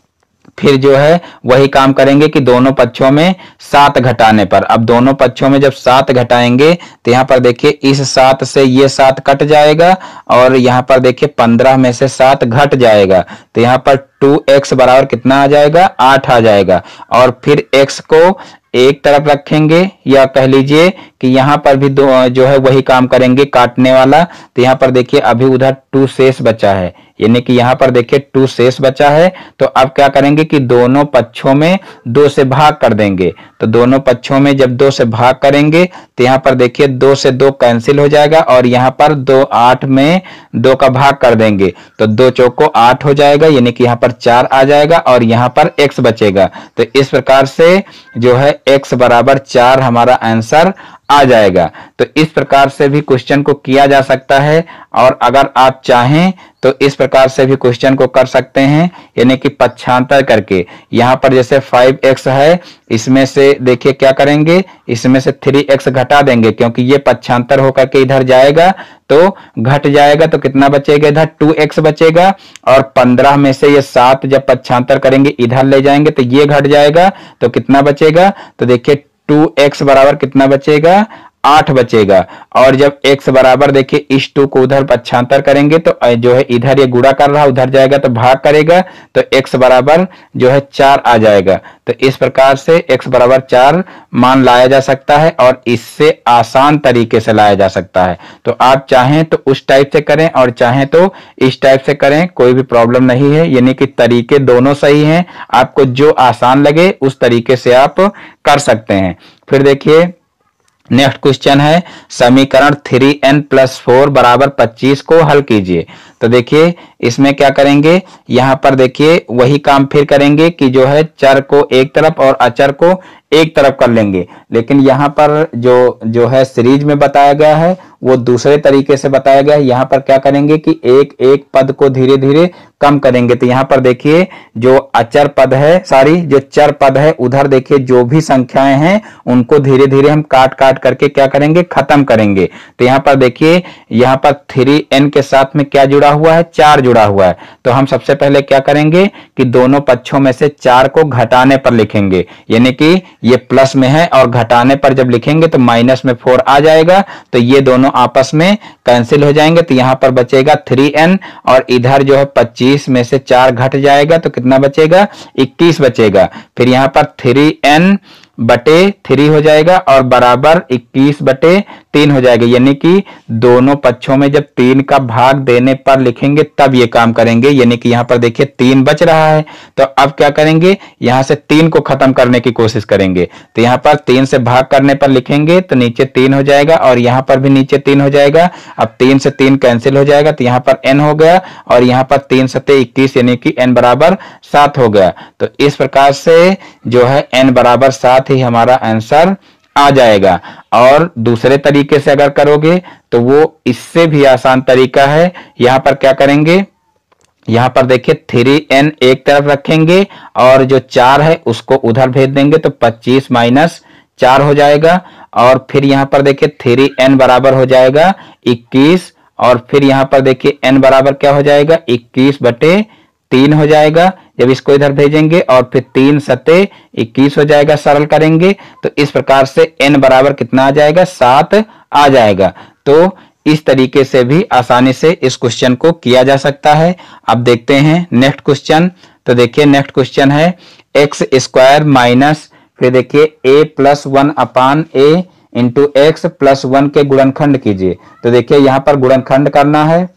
Speaker 1: फिर जो है वही काम करेंगे कि दोनों पक्षों में सात घटाने पर, अब दोनों पक्षों में जब सात घटाएंगे तो यहाँ पर देखिए इस सात से ये सात कट जाएगा और यहाँ पर देखिए पंद्रह में से सात घट जाएगा। तो यहाँ पर टू एक्स बराबर कितना आ जाएगा, आठ आ जाएगा। और फिर x को एक तरफ रखेंगे या कह लीजिए कि यहाँ पर भी दो जो है वही काम करेंगे काटने वाला। तो यहाँ पर देखिए अभी उधर टू शेष बचा है, यानी कि यहाँ पर देखिए टू शेष बचा है। तो अब क्या करेंगे कि दोनों पक्षों में दो से भाग कर देंगे। तो दोनों पक्षों में जब दो से भाग करेंगे तो यहाँ पर देखिए दो से दो कैंसिल हो जाएगा और यहाँ पर दो आठ में दो का भाग कर देंगे तो दो चौको आठ हो जाएगा, यानी कि यहाँ पर चार आ जाएगा और यहाँ पर x बचेगा। तो इस प्रकार से जो है x बराबर चार हमारा आंसर आ जाएगा। तो इस प्रकार से भी क्वेश्चन को किया जा सकता है और अगर आप चाहें तो इस प्रकार से भी क्वेश्चन को कर सकते हैं, यानी कि पक्षांतर करके। यहाँ पर जैसे फाइव एक्स है, इसमें से देखिए क्या करेंगे, इसमें से थ्री एक्स घटा देंगे क्योंकि ये पक्षांतर होकर के इधर जाएगा तो घट जाएगा। तो कितना बचेगा, इधर टू एक्स बचेगा और पंद्रह में से ये सात जब पक्षांतर करेंगे इधर ले जाएंगे तो ये घट जाएगा। तो कितना बचेगा, तो देखिए टू एक्स बराबर कितना बचेगा, आठ बचेगा। और जब x बराबर देखिए इस टू को उधर पक्षांतर करेंगे तो जो है इधर ये गुणा कर रहा उधर जाएगा तो भाग करेगा तो x बराबर जो है चार आ जाएगा। तो इस प्रकार से x बराबर चार मान लाया जा सकता है और इससे आसान तरीके से लाया जा सकता है। तो आप चाहें तो उस टाइप से करें और चाहें तो इस टाइप से करें, कोई भी प्रॉब्लम नहीं है, यानी कि तरीके दोनों सही हैं। आपको जो आसान लगे उस तरीके से आप कर सकते हैं। फिर देखिए नेक्स्ट क्वेश्चन है समीकरण थ्री एन प्लस फोर बराबर पच्चीस को हल कीजिए। तो देखिए इसमें क्या करेंगे, यहाँ पर देखिए वही काम फिर करेंगे कि जो है चर को एक तरफ और अचर को एक तरफ कर लेंगे। लेकिन यहाँ पर जो जो है सीरीज में बताया गया है वो दूसरे तरीके से बताया गया है। यहाँ पर क्या करेंगे कि एक एक पद को धीरे धीरे कम करेंगे। तो यहाँ पर देखिए जो अचर पद है, सॉरी जो चर पद है, उधर देखिए जो भी संख्याएं हैं उनको धीरे धीरे हम काट काट करके क्या करेंगे, खत्म करेंगे। तो यहाँ पर देखिए यहाँ पर थ्री एन के साथ में क्या जुड़ा हुआ है, चार जुड़ा हुआ है। तो हम सबसे पहले क्या करेंगे कि दोनों पक्षों में से चार को घटाने पर लिखेंगे, यानी कि ये प्लस में है और घटाने पर जब लिखेंगे तो माइनस में फोर आ जाएगा। तो ये दोनों आपस में कैंसिल हो जाएंगे। तो यहाँ पर बचेगा थ्री एन और इधर जो है पच्चीस में से चार घट जाएगा तो कितना बचेगा, इक्कीस बचेगा। फिर यहाँ पर थ्री एन बटे थ्री हो जाएगा और बराबर इक्कीस बटे तीन हो जाएगा, यानी कि दोनों पक्षों में जब तीन का भाग देने पर लिखेंगे तब ये काम करेंगे। यानी कि यहाँ पर देखिए तीन बच रहा है तो अब क्या करेंगे, यहाँ से तीन को खत्म करने की कोशिश करेंगे। तो यहाँ पर तीन से भाग करने पर लिखेंगे तो नीचे तीन हो जाएगा और यहाँ पर भी नीचे तीन हो जाएगा। अब तीन से तीन कैंसिल हो जाएगा तो यहाँ पर n हो गया और यहाँ पर तीन सत्ते इक्कीस, यानी कि n बराबर सात हो गया। तो इस प्रकार से जो है n बराबर सात ही हमारा आंसर आ जाएगा। और दूसरे तरीके से अगर करोगे तो वो इससे भी आसान तरीका है। यहाँ पर क्या करेंगे, यहाँ पर देखिए थ्री एन एक तरफ रखेंगे और जो चार है उसको उधर भेज देंगे तो पच्चीस माइनस चार हो जाएगा। और फिर यहाँ पर देखिए थ्री एन बराबर हो जाएगा इक्कीस और फिर यहाँ पर देखिए n बराबर क्या हो जाएगा, इक्कीस बटे तीन हो जाएगा जब इसको इधर भेजेंगे और फिर तीन सत्ते इक्कीस हो जाएगा, सरल करेंगे तो इस प्रकार से n बराबर कितना आ जाएगा, सात आ जाएगा। तो इस तरीके से भी आसानी से इस क्वेश्चन को किया जा सकता है। अब देखते हैं नेक्स्ट क्वेश्चन। तो देखिए नेक्स्ट क्वेश्चन है एक्स स्क्वायर माइनस फिर देखिए a plus one upon A into X plus one के गुणनखंड कीजिए। तो देखिए यहाँ पर गुणनखंड करना है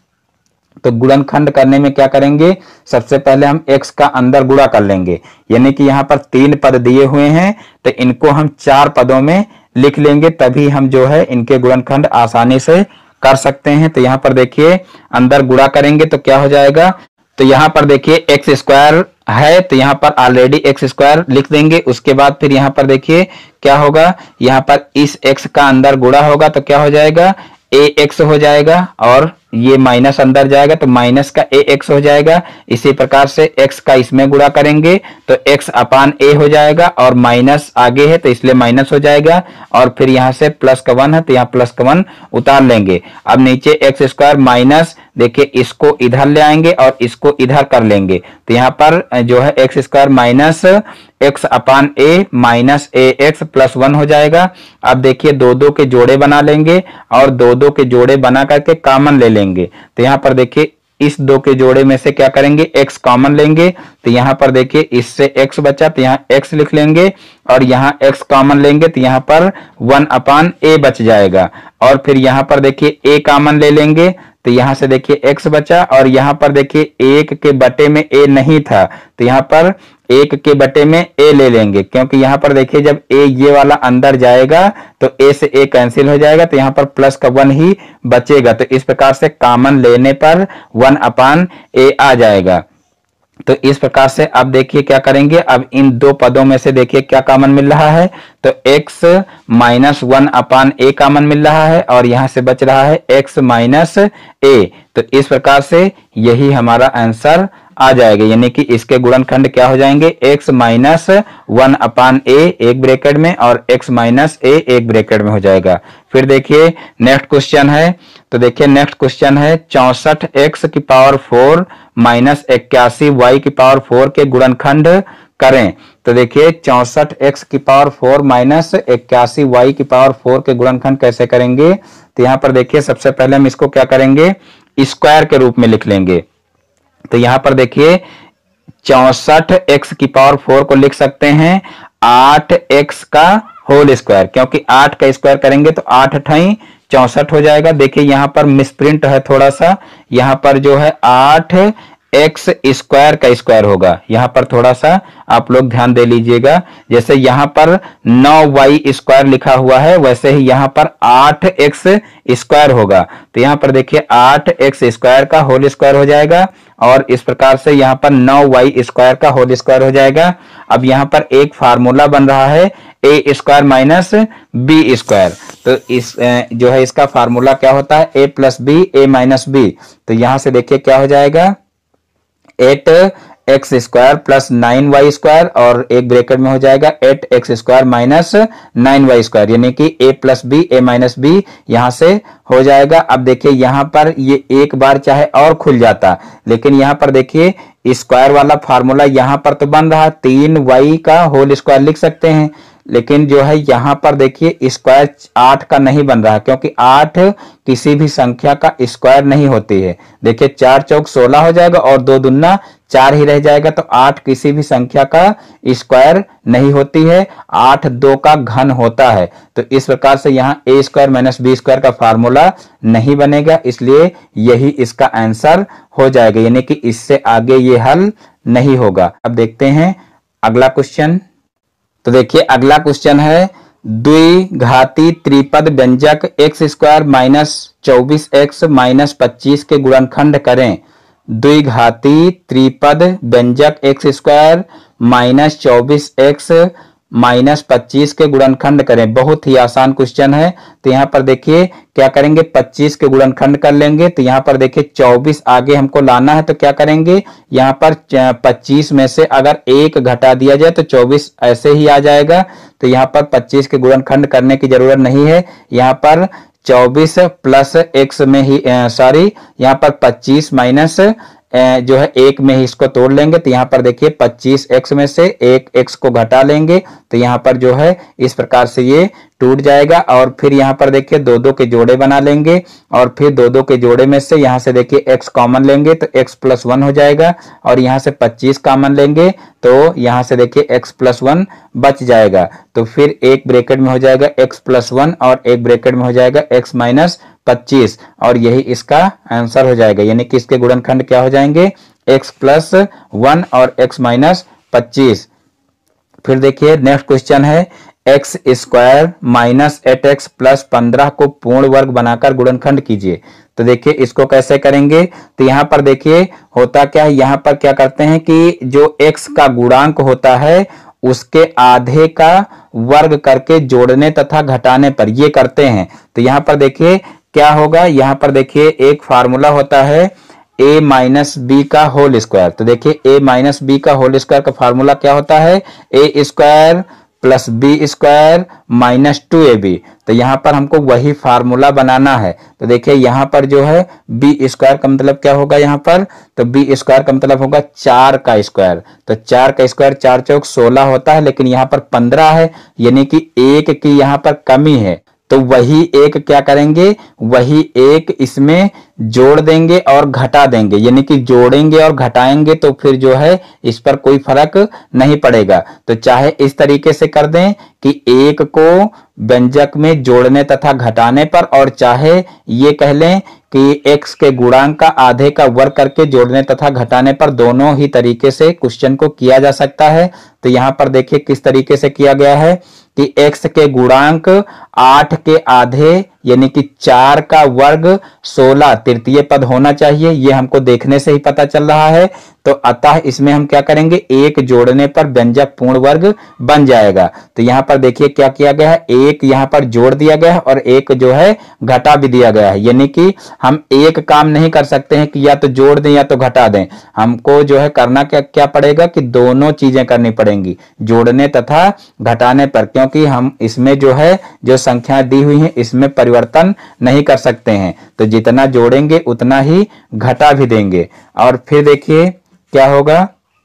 Speaker 1: तो गुणनखंड करने में क्या करेंगे, सबसे पहले हम x का अंदर गुणा कर लेंगे, यानी कि यहाँ पर तीन पद दिए हुए हैं तो इनको हम चार पदों में लिख लेंगे, तभी हम जो है इनके गुणनखंड आसानी से कर सकते हैं। तो यहाँ पर देखिए अंदर गुणा करेंगे तो क्या हो जाएगा, तो यहाँ पर देखिए एक्स स्क्वायर है तो यहाँ पर ऑलरेडी एक्स स्क्वायर लिख देंगे। उसके बाद फिर यहाँ पर देखिए क्या होगा, यहाँ पर इस x का अंदर गुणा होगा तो क्या हो जाएगा, ए एक्स हो जाएगा और ये माइनस अंदर जाएगा तो माइनस का ए एक्स हो जाएगा। इसी प्रकार से एक्स का इसमें गुणा करेंगे तो एक्स अपान ए हो जाएगा और माइनस आगे है तो इसलिए माइनस हो जाएगा। और फिर यहाँ से प्लस का वन है तो यहाँ प्लस का वन उतार लेंगे। अब नीचे एक्स स्क्वायर माइनस, देखिए इसको इधर ले आएंगे और इसको इधर कर लेंगे तो यहाँ पर जो है x square minus X upon A minus A X plus one हो जाएगा। अब देखिए दो दो के जोड़े बना लेंगे और दो दो के जोड़े बना करके कॉमन ले लेंगे तो यहाँ पर देखिए इस दो के जोड़े में से क्या करेंगे, x कॉमन लेंगे तो यहाँ पर देखिए इससे x बचा तो यहाँ x लिख लेंगे और यहाँ x कॉमन लेंगे तो यहाँ पर वन अपान a बच जाएगा। और फिर यहाँ पर देखिए a कॉमन ले लेंगे तो यहाँ से देखिए x बचा और यहाँ पर देखिए एक के बटे में a नहीं था तो यहाँ पर एक के बटे में a ले लेंगे, क्योंकि यहाँ पर देखिए जब a ये वाला अंदर जाएगा तो a से a कैंसिल हो जाएगा तो यहाँ पर प्लस का वन ही बचेगा। तो इस प्रकार से कॉमन लेने पर वन अपान a आ जाएगा। तो इस प्रकार से अब देखिए क्या करेंगे, अब इन दो पदों में से देखिए क्या कॉमन मिल रहा है तो x minus one upon A common मिल रहा है और यहां से बच रहा है x माइनस ए। तो इस प्रकार से यही हमारा आंसर आ जाएगा, यानी कि इसके गुणनखंड क्या हो जाएंगे, x minus one upon A एक ब्रैकेट में और x माइनस ए एक ब्रैकेट में हो जाएगा। फिर देखिए नेक्स्ट क्वेश्चन है, तो देखिए नेक्स्ट क्वेश्चन है चौसठ एक्स की पावर फोर माइनस इक्यासी वाई की पावर फोर के गुणनखंड करें। तो देखिए चौसठ एक्स की पावर फोर माइनस इक्यासी वाई की पावर फोर के गुणनखंड कैसे करेंगे। तो यहाँ पर देखिए सबसे पहले हम इसको क्या करेंगे, स्क्वायर के रूप में लिख लेंगे। तो यहाँ पर देखिए चौसठ एक्स की पावर फोर को लिख सकते हैं आठ एक्स का होल स्क्वायर, क्योंकि आठ का स्क्वायर करेंगे तो आठ अठाई चौसठ हो जाएगा। देखिए यहाँ पर मिसप्रिंट है थोड़ा सा, यहाँ पर जो है आठ एक्स स्क्वायर का स्क्वायर होगा, यहाँ पर थोड़ा सा आप लोग ध्यान दे लीजिएगा। जैसे यहाँ पर नौ वाई स्क्वायर लिखा हुआ है वैसे ही यहाँ पर आठ एक्स स्क्वायर होगा। तो यहाँ पर देखिए आठ एक्स स्क्वायर का होल स्क्वायर हो जाएगा और इस प्रकार से यहाँ पर नौ वाई स्क्वायर का होल स्क्वायर हो जाएगा। अब यहाँ पर एक फार्मूला बन रहा है A square minus B square. तो इस जो है इसका फार्मूला क्या होता है, A plus B A minus B. तो यहाँ से देखिए क्या हो जाएगा, eight X square plus nine Y square और एक ब्रैकेट में हो जाएगा eight X square minus nine Y square, यानी कि A plus B A minus B यहां से हो जाएगा। अब देखिए यहां पर ये एक बार चाहे और खुल जाता, लेकिन यहां पर देखिए स्क्वायर वाला फार्मूला यहां पर तो बन रहा, तीन वाई का होल स्क्वायर लिख सकते हैं, लेकिन जो है यहां पर देखिए स्क्वायर आठ का नहीं बन रहा, क्योंकि आठ किसी भी संख्या का स्क्वायर नहीं होती है। देखिए चार चौक सोलह हो जाएगा और दो दुन्ना चार ही रह जाएगा, तो आठ किसी भी संख्या का स्क्वायर नहीं होती है, आठ दो का घन होता है। तो इस प्रकार से यहाँ A square minus B square का फार्मूला नहीं बनेगा, इसलिए यही इसका आंसर हो जाएगा, यानी कि इससे आगे ये हल नहीं होगा। अब देखते हैं अगला क्वेश्चन। तो देखिए अगला क्वेश्चन है द्विघाती त्रिपद व्यंजक एक्स स्क्वायर माइनस चौबीस एक्स माइनस पच्चीस के गुणनखंड करें। द्विघाती त्रिपद व्यंजक एक्स स्क्वायर माइनस चौबीस एक्स माइनस पच्चीस के गुणनखंड करें। बहुत ही आसान क्वेश्चन है। तो यहाँ पर देखिए क्या करेंगे, पच्चीस के गुणनखंड कर लेंगे। तो यहाँ पर देखिए चौबीस आगे हमको लाना है, तो क्या करेंगे, यहाँ पर पच्चीस में से अगर एक घटा दिया जाए तो चौबीस ऐसे ही आ जाएगा। तो यहाँ पर पच्चीस के गुणनखंड करने की जरूरत नहीं है, यहाँ पर चौबीस प्लस एक्स में ही सॉरी यहाँ पर पच्चीस माइनस जो है एक में ही इसको तोड़ लेंगे। तो यहाँ पर देखिए पच्चीस एक्स में से एक एक्स को घटा लेंगे, तो यहाँ पर जो है इस प्रकार से ये टूट जाएगा। और फिर यहाँ पर देखिए दो दो के जोड़े बना लेंगे और फिर दो दो के जोड़े में से यहाँ से देखिए x कॉमन लेंगे तो x प्लस वन हो जाएगा और यहाँ से पच्चीस कॉमन लेंगे तो यहाँ से देखिए x प्लस वन बच जाएगा। तो फिर एक ब्रैकेट में हो जाएगा x प्लस वन और एक ब्रैकेट में हो जाएगा x माइनस पच्चीस और यही इसका आंसर हो जाएगा, यानी कि इसके गुणनखंड क्या हो जाएंगे, x प्लस वन और x माइनस पच्चीस। फिर देखिए नेक्स्ट क्वेश्चन है x square minus eight X plus पंद्रह को पूर्ण वर्ग बनाकर गुणनखंड कीजिए। तो देखिए इसको कैसे करेंगे, तो यहाँ पर देखिए होता क्या है, यहाँ पर क्या करते हैं कि जो x का गुणांक होता है उसके आधे का वर्ग करके जोड़ने तथा घटाने पर ये करते हैं। तो यहाँ पर देखिए क्या होगा, यहाँ पर देखिए एक फार्मूला होता है a माइनस बी का होल स्क्वायर। तो देखिए a माइनस बी का होल स्क्वायर का फार्मूला क्या होता है, A square plus B square minus two A B. तो यहाँ पर हमको वही फार्मूला बनाना है। तो देखिए यहाँ पर जो है बी स्क्वायर का मतलब क्या होगा, यहाँ पर तो बी स्क्वायर का मतलब होगा चार का स्क्वायर। तो चार का स्क्वायर चार चौक सोलह होता है, लेकिन यहाँ पर पंद्रह है, यानी कि एक की यहाँ पर कमी है। तो वही एक क्या करेंगे, वही एक इसमें जोड़ देंगे और घटा देंगे, यानी कि जोड़ेंगे और घटाएंगे तो फिर जो है इस पर कोई फर्क नहीं पड़ेगा। तो चाहे इस तरीके से कर दें कि एक को व्यंजक में जोड़ने तथा घटाने पर, और चाहे ये कह लें कि x के गुणांक का आधे का वर्ग करके जोड़ने तथा घटाने पर, दोनों ही तरीके से क्वेश्चन को किया जा सकता है। तो यहाँ पर देखिए किस तरीके से किया गया है कि x के गुणांक आठ के आधे यानी कि चार का वर्ग सोलह तृतीय पद होना चाहिए, ये हमको देखने से ही पता चल रहा है। तो अतः इसमें हम क्या करेंगे, एक जोड़ने पर व्यंजक पूर्ण वर्ग बन जाएगा। तो यहाँ पर देखिए क्या किया गया है, एक यहाँ पर जोड़ दिया गया है और एक जो है घटा भी दिया गया है, यानी कि हम एक काम नहीं कर सकते हैं कि या तो जोड़ दें या तो घटा दें। हमको जो है करना क्या क्या पड़ेगा कि दोनों चीजें करनी पड़ेंगी, जोड़ने तथा घटाने पर, क्योंकि हम इसमें जो है जो संख्या दी हुई है इसमें परिवर्तन नहीं कर सकते हैं। तो जितना जोड़ेंगे उतना ही घटा भी देंगे। और फिर देखिए क्या होगा,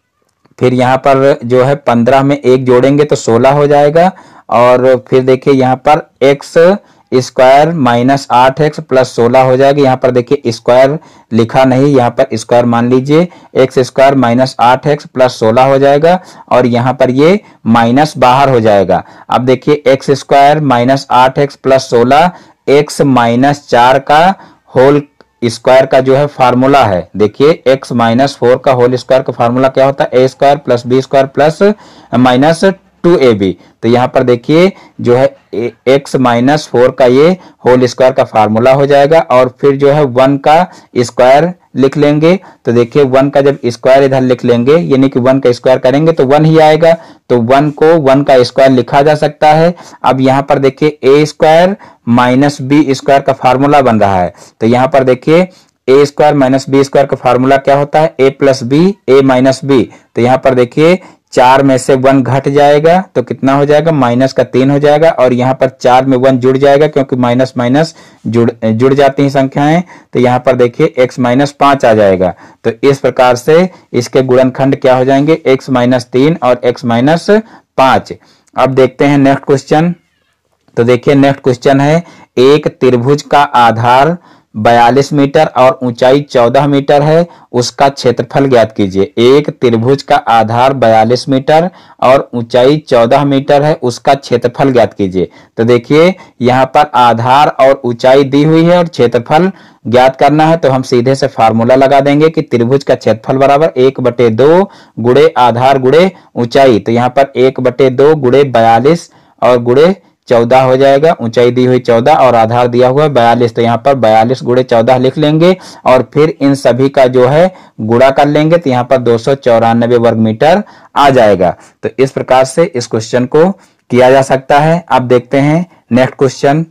Speaker 1: फिर यहाँ पर जो है पंद्रह में एक जोड़ेंगे तो सोलह हो जाएगा। और फिर देखिए यहाँ पर एक्स स्क्वायर माइनस आठ एक्स प्लस सोलह हो जाएगा। यहाँ पर देखिए स्क्वायर लिखा नहीं, यहाँ पर स्क्वायर मान लीजिए, एक्स स्क्वायर माइनस आठ एक्स प्लस सोलह हो जाएगा और यहाँ पर ये माइनस बाहर हो जाएगा। अब देखिए एक्स स्क्वायर माइनस आठ एक्स प्लस सोलह एक्स माइनस चार का होल स्क्वायर का जो है फार्मूला है। देखिए x माइनस फोर का होल स्क्वायर का फार्मूला क्या होता है, A square plus B square plus minus two A B. तो यहाँ पर देखिए जो है x माइनस फोर का ये होल स्क्वायर का फार्मूला हो जाएगा और फिर जो है वन का स्क्वायर लिख लेंगे। तो देखिए वन का जब स्क्वायर इधर लिख लेंगे यानी कि वन का स्क्वायर करेंगे तो वन ही आएगा। तो वन को वन का स्क्वायर लिखा जा सकता है। अब यहाँ पर देखिए A square minus B square का फार्मूला बन रहा है। तो यहाँ पर देखिए A square minus B square का फार्मूला क्या होता है, A plus B A minus B. तो यहाँ पर देखिए चार में से वन घट जाएगा तो कितना हो जाएगा, माइनस का तीन हो जाएगा। और यहाँ पर चार में वन जुड़ जाएगा क्योंकि माइनस माइनस जुड़ जुड़ जाती हैं संख्याएं। तो यहाँ पर देखिए x माइनस पांच आ जाएगा। तो इस प्रकार से इसके गुणनखंड क्या हो जाएंगे, x माइनस तीन और x माइनस पांच। अब देखते हैं नेक्स्ट क्वेश्चन। तो देखिए नेक्स्ट क्वेश्चन है, एक त्रिभुज का आधार बयालीस मीटर और ऊंचाई चौदह मीटर है, उसका क्षेत्रफल ज्ञात कीजिए। एक त्रिभुज का आधार बयालीस मीटर और ऊंचाई चौदह मीटर है, उसका क्षेत्रफल ज्ञात कीजिए। तो देखिए यहाँ पर आधार और ऊंचाई दी हुई है और क्षेत्रफल ज्ञात करना है। तो हम सीधे से फार्मूला लगा देंगे कि त्रिभुज का क्षेत्रफल बराबर एक बटे दो गुणे आधार गुणे ऊंचाई। तो यहाँ पर एक बटे दो गुणे बयालीस और गुणे चौदह हो जाएगा। ऊंचाई दी हुई चौदह और आधार दिया हुआ बयालीस। तो यहाँ पर बयालीस गुणे चौदह लिख लेंगे और फिर इन सभी का जो है गुणा कर लेंगे। तो यहाँ पर दो सौ चौरानबे वर्ग मीटर आ जाएगा। तो इस प्रकार से इस क्वेश्चन को किया जा सकता है। अब देखते हैं नेक्स्ट क्वेश्चन।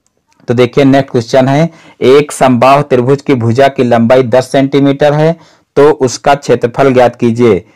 Speaker 1: तो देखिए नेक्स्ट क्वेश्चन है, एक समबाहु त्रिभुज की भुजा की लंबाई दस सेंटीमीटर है तो उसका क्षेत्रफल ज्ञात कीजिए।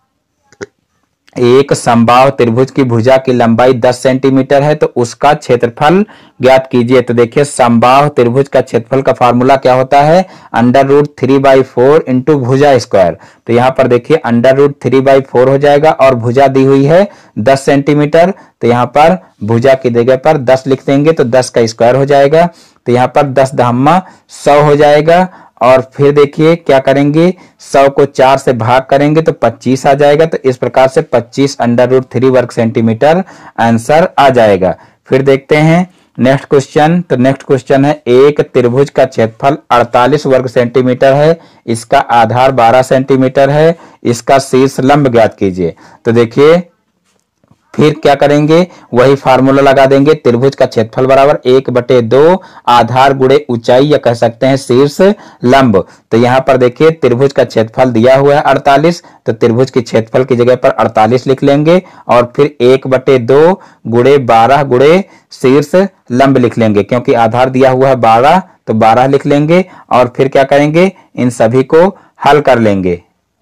Speaker 1: एक समबाहु त्रिभुज की भुजा की लंबाई दस सेंटीमीटर है तो उसका क्षेत्रफल ज्ञात कीजिए। तो देखिए समबाहु त्रिभुज का क्षेत्रफल का फार्मूला क्या होता है, under root three by four into भुजा स्क्वायर। तो यहाँ पर देखिए under root three by four हो जाएगा और भुजा दी हुई है दस सेंटीमीटर। तो यहाँ पर भुजा की जगह पर दस लिख देंगे तो दस का स्क्वायर हो जाएगा। तो यहाँ पर दस दहम्मा सौ हो जाएगा। और फिर देखिए क्या करेंगे, सौ को चार से भाग करेंगे तो पच्चीस आ जाएगा। तो इस प्रकार से पच्चीस अंडर रूट थ्री वर्ग सेंटीमीटर आंसर आ जाएगा। फिर देखते हैं नेक्स्ट क्वेश्चन। तो नेक्स्ट क्वेश्चन है, एक त्रिभुज का क्षेत्रफल अड़तालीस वर्ग सेंटीमीटर है, इसका आधार बारह सेंटीमीटर है, इसका शीर्ष लंब ज्ञात कीजिए। तो देखिए फिर क्या करेंगे, वही फार्मूला लगा देंगे, त्रिभुज का क्षेत्रफल बराबर एक बटे दो आधार गुणे ऊंचाई या कह सकते हैं शीर्ष लंब। तो यहाँ पर देखिए त्रिभुज का क्षेत्रफल दिया हुआ है अड़तालीस, तो त्रिभुज के क्षेत्रफल की जगह पर अड़तालीस लिख लेंगे और फिर एक बटे दो गुणे बारह गुणे शीर्ष लंब लिख लेंगे। क्योंकि आधार दिया हुआ है बारह तो बारह लिख लेंगे और फिर क्या करेंगे, इन सभी को हल कर लेंगे।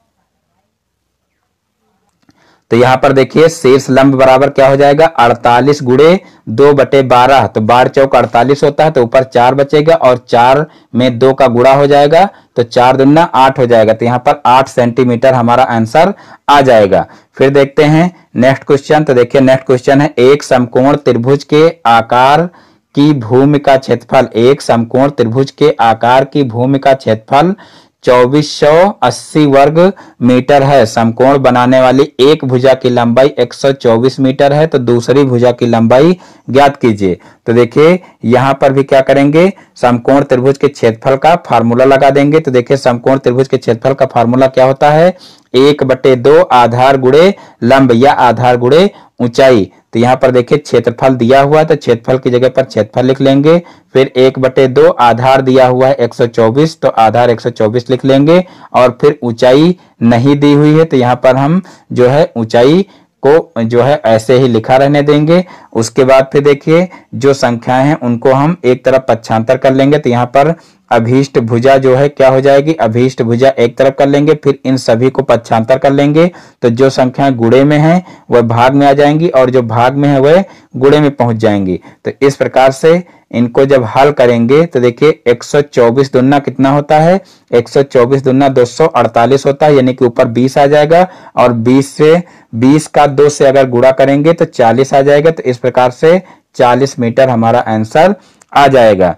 Speaker 1: तो यहां पर देखिए शीर्ष लंब बराबर क्या हो जाएगा, अड़तालीस गुणे दो बटे बारह, तो बारह चौक अड़तालीस होता है, तो ऊपर चार बचेगा और चार में दो का गुणा हो जाएगा, तो चार दुना आठ हो जाएगा। तो यहां पर आठ सेंटीमीटर हमारा आंसर आ जाएगा। फिर देखते हैं नेक्स्ट क्वेश्चन। तो देखिए नेक्स्ट क्वेश्चन है, एक समकोण त्रिभुज के आकार की भूमि का क्षेत्रफल, एक समकोण त्रिभुज के आकार की भूमि का क्षेत्रफल चौबीस सौ अस्सी वर्ग मीटर है। समकोण बनाने वाली एक भुजा की लंबाई एक सौ चौबीस मीटर है, तो दूसरी भुजा की लंबाई ज्ञात कीजिए। तो देखिए यहां पर भी क्या करेंगे, समकोण त्रिभुज के क्षेत्रफल का फार्मूला लगा देंगे। तो देखिए समकोण त्रिभुज के क्षेत्रफल का फार्मूला क्या होता है, एक बटे दो आधार गुणे लंब या आधार गुणे ऊंचाई। तो यहाँ पर देखिए क्षेत्रफल दिया हुआ है, तो क्षेत्रफल की जगह पर क्षेत्रफल लिख लेंगे। फिर एक बटे दो आधार दिया हुआ है एक सौ चौबीस, तो आधार एक सौ चौबीस लिख लेंगे। और फिर ऊंचाई नहीं दी हुई है, तो यहाँ पर हम जो है ऊंचाई को जो है ऐसे ही लिखा रहने देंगे। उसके बाद फिर देखिए जो संख्याएं हैं उनको हम एक तरफ पक्षांतर कर लेंगे। तो यहाँ पर अभीष्ट भुजा जो है क्या हो जाएगी, अभीष्ट भुजा एक तरफ कर लेंगे, फिर इन सभी को पक्षांतर कर लेंगे। तो जो संख्याएं गुणे में हैं वह भाग में आ जाएंगी और जो भाग में है वह गुणे में पहुंच जाएंगी। तो इस प्रकार से इनको जब हल करेंगे तो देखिए एक सौ चौबीस दुना कितना होता है, एक सौ चौबीस दुना दो सौ अड़तालीस होता है, यानी कि ऊपर बीस आ जाएगा और बीस से बीस का दो से अगर गुणा करेंगे तो चालीस आ जाएगा। तो इस प्रकार से चालीस मीटर हमारा आंसर आ जाएगा।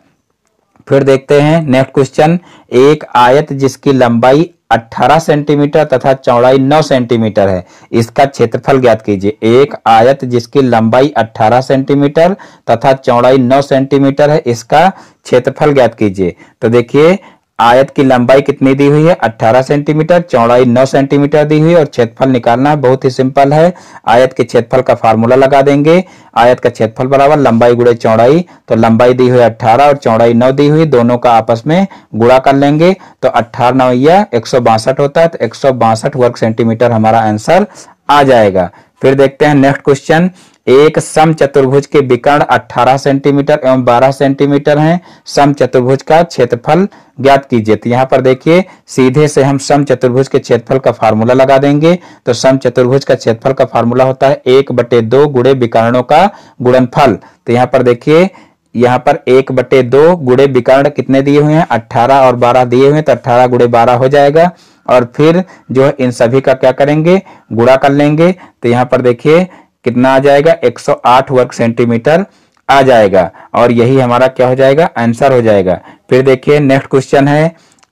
Speaker 1: फिर देखते हैं नेक्स्ट क्वेश्चन, एक आयत जिसकी लंबाई अठारह सेंटीमीटर तथा चौड़ाई नौ सेंटीमीटर है, इसका क्षेत्रफल ज्ञात कीजिए। एक आयत जिसकी लंबाई अठारह सेंटीमीटर तथा चौड़ाई नौ सेंटीमीटर है, इसका क्षेत्रफल ज्ञात कीजिए। तो देखिए आयत की लंबाई कितनी दी हुई है, अठारह सेंटीमीटर, चौड़ाई नौ सेंटीमीटर दी हुई है और क्षेत्रफल निकालना है, बहुत ही सिंपल है। आयत के क्षेत्रफल का फार्मूला लगा देंगे। आयत का क्षेत्रफल बराबर लंबाई गुणे चौड़ाई, तो लंबाई दी हुई अठारह और चौड़ाई नौ दी हुई, दोनों का आपस में गुणा कर लेंगे। तो अठारह नौ या एक सौ बासठ होता है, तो एक सौ बासठ वर्ग सेंटीमीटर हमारा आंसर आ जाएगा। फिर देखते हैं नेक्स्ट क्वेश्चन, एक सम चतुर्भुज के विकर्ण अठारह सेंटीमीटर एवं बारह सेंटीमीटर हैं, सम चतुर्भुज का क्षेत्रफल ज्ञात कीजिए। तो यहाँ पर देखिए सीधे से हम सम चतुर्भुज के क्षेत्रफल का फार्मूला लगा देंगे। तो सम चतुर्भुज का क्षेत्रफल का फार्मूला होता है एक बटे दो गुणे विकर्णों का गुणनफल। तो यहाँ पर देखिए यहाँ पर एक बटे दो गुणे विकर्ण कितने दिए हुए हैं, अठारह और बारह दिए हुए हैं, तो अठारह गुणे बारह हो जाएगा। और फिर जो है इन सभी का क्या करेंगे, गुणा कर लेंगे। तो यहाँ पर देखिए कितना आ जाएगा, एक सौ आठ वर्ग सेंटीमीटर आ जाएगा और यही हमारा क्या हो जाएगा, आंसर हो जाएगा। फिर देखिए नेक्स्ट क्वेश्चन है,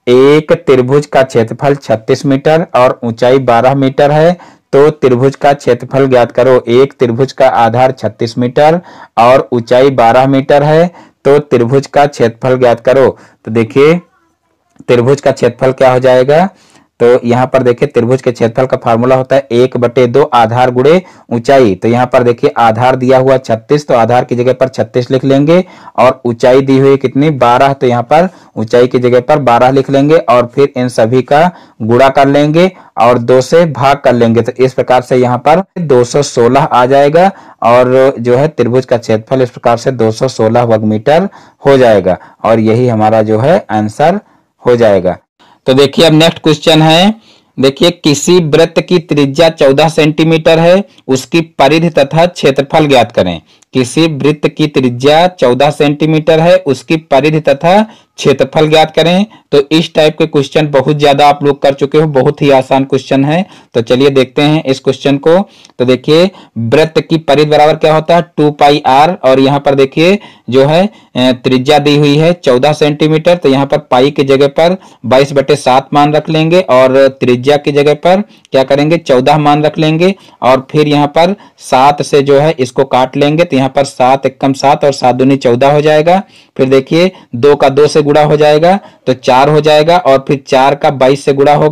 Speaker 1: एक त्रिभुज का क्षेत्रफल छत्तीस मीटर और ऊंचाई बारह मीटर है, तो त्रिभुज का क्षेत्रफल ज्ञात करो। एक त्रिभुज का आधार छत्तीस मीटर और ऊंचाई बारह मीटर है, तो त्रिभुज का क्षेत्रफल ज्ञात करो। तो देखिए त्रिभुज का क्षेत्रफल क्या हो जाएगा, तो यहाँ पर देखिए त्रिभुज के क्षेत्रफल का फार्मूला होता है एक बटे दो आधार गुणे ऊंचाई। तो यहाँ पर देखिए आधार दिया हुआ छत्तीस, तो आधार की जगह पर छत्तीस लिख लेंगे और ऊंचाई दी हुई कितनी, बारह, तो यहाँ पर ऊंचाई की जगह पर बारह लिख लेंगे और फिर इन सभी का गुणा कर लेंगे और दो से भाग कर लेंगे। तो इस प्रकार से यहाँ पर दो सौ सोलह आ जाएगा और जो है त्रिभुज का क्षेत्रफल इस प्रकार से दो सौ सोलह वर्ग मीटर हो जाएगा और यही हमारा जो है आंसर हो जाएगा। तो देखिए अब नेक्स्ट क्वेश्चन है, देखिए किसी वृत्त की त्रिज्या चौदह सेंटीमीटर है, उसकी परिधि तथा क्षेत्रफल ज्ञात करें। किसी वृत्त की त्रिज्या चौदह सेंटीमीटर है, उसकी परिधि तथा क्षेत्रफल ज्ञात करें। तो इस टाइप के क्वेश्चन बहुत ज्यादा आप लोग कर चुके हो, बहुत ही आसान क्वेश्चन है। तो चलिए देखते हैं इस क्वेश्चन को। तो देखिए वृत्त की परिधि बराबर क्या होता है, टू पाई आर, और यहाँ पर देखिए जो है त्रिज्या दी हुई है चौदह सेंटीमीटर, तो यहाँ पर पाई की जगह पर बाईस बटे सात मान रख लेंगे और त्रिज्या की जगह पर क्या करेंगे, चौदह मान रख लेंगे और फिर यहाँ पर सात से जो है इसको काट लेंगे। तो यहाँ पर सात एकम सात और सात दूनी चौदह हो जाएगा। फिर देखिए दो का दो से गुणा हो जाएगा तो चार हो जाएगा और फिर चार का बाईस से गुणा होगा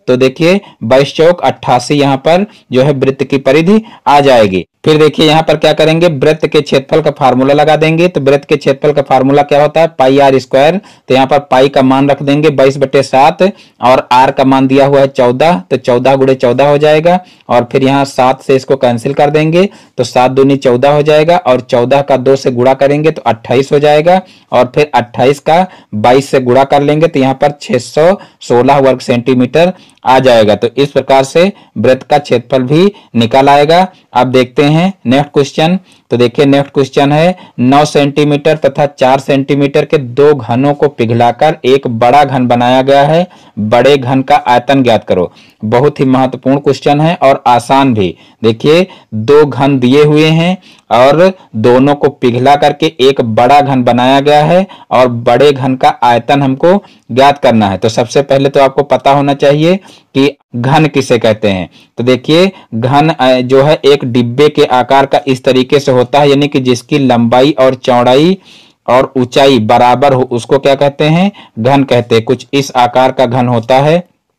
Speaker 1: तो देखिए बाईस चौक अट्ठासी यहाँ पर जो है वृत्त की परिधि आ जाएगी। फिर देखिए यहाँ पर क्या करेंगे, वृत्त के क्षेत्रफल का फार्मूला लगा देंगे। तो वृत्त के क्षेत्रफल का फार्मूला क्या होता है, पाई आर स्क्वायर। तो यहाँ पर पाई का मान रख देंगे बाईस बटे सात और आर का मान दिया हुआ है चौदह, तो चौदह गुणे चौदह हो जाएगा। और फिर यहाँ सात से इसको कैंसिल कर देंगे तो सात दूनी चौदह हो जाएगा और चौदह का दो से गुणा करेंगे तो अट्ठाईस हो जाएगा। और फिर अट्ठाईस का बाईस से गुणा कर लेंगे तो यहाँ पर छह सौ सोलह वर्ग सेंटीमीटर आ जाएगा। तो इस प्रकार से वृत्त का क्षेत्रफल भी निकल आएगा। अब देखते हैं नेक्स्ट क्वेश्चन। तो देखिए नेक्स्ट क्वेश्चन है, नौ सेंटीमीटर तथा चार सेंटीमीटर के दो घनों को पिघलाकर एक बड़ा घन बनाया गया है, बड़े घन का आयतन ज्ञात करो। बहुत ही महत्वपूर्ण क्वेश्चन है और आसान भी। देखिए दो घन दिए हुए हैं और दोनों को पिघला करके एक बड़ा घन बनाया गया है और बड़े घन का आयतन हमको ज्ञात करना है। तो सबसे पहले तो आपको पता होना चाहिए कि घन किसे कहते हैं। तो देखिए घन जो है एक डिब्बे के आकार का इस तरीके से होता है, यानी कि जिसकी लंबाई और चौड़ाई और ऊंचाई बराबर हो, उसको क्या कहते हैं, घन कहते हैं। कुछ इस आकार का घन होता है।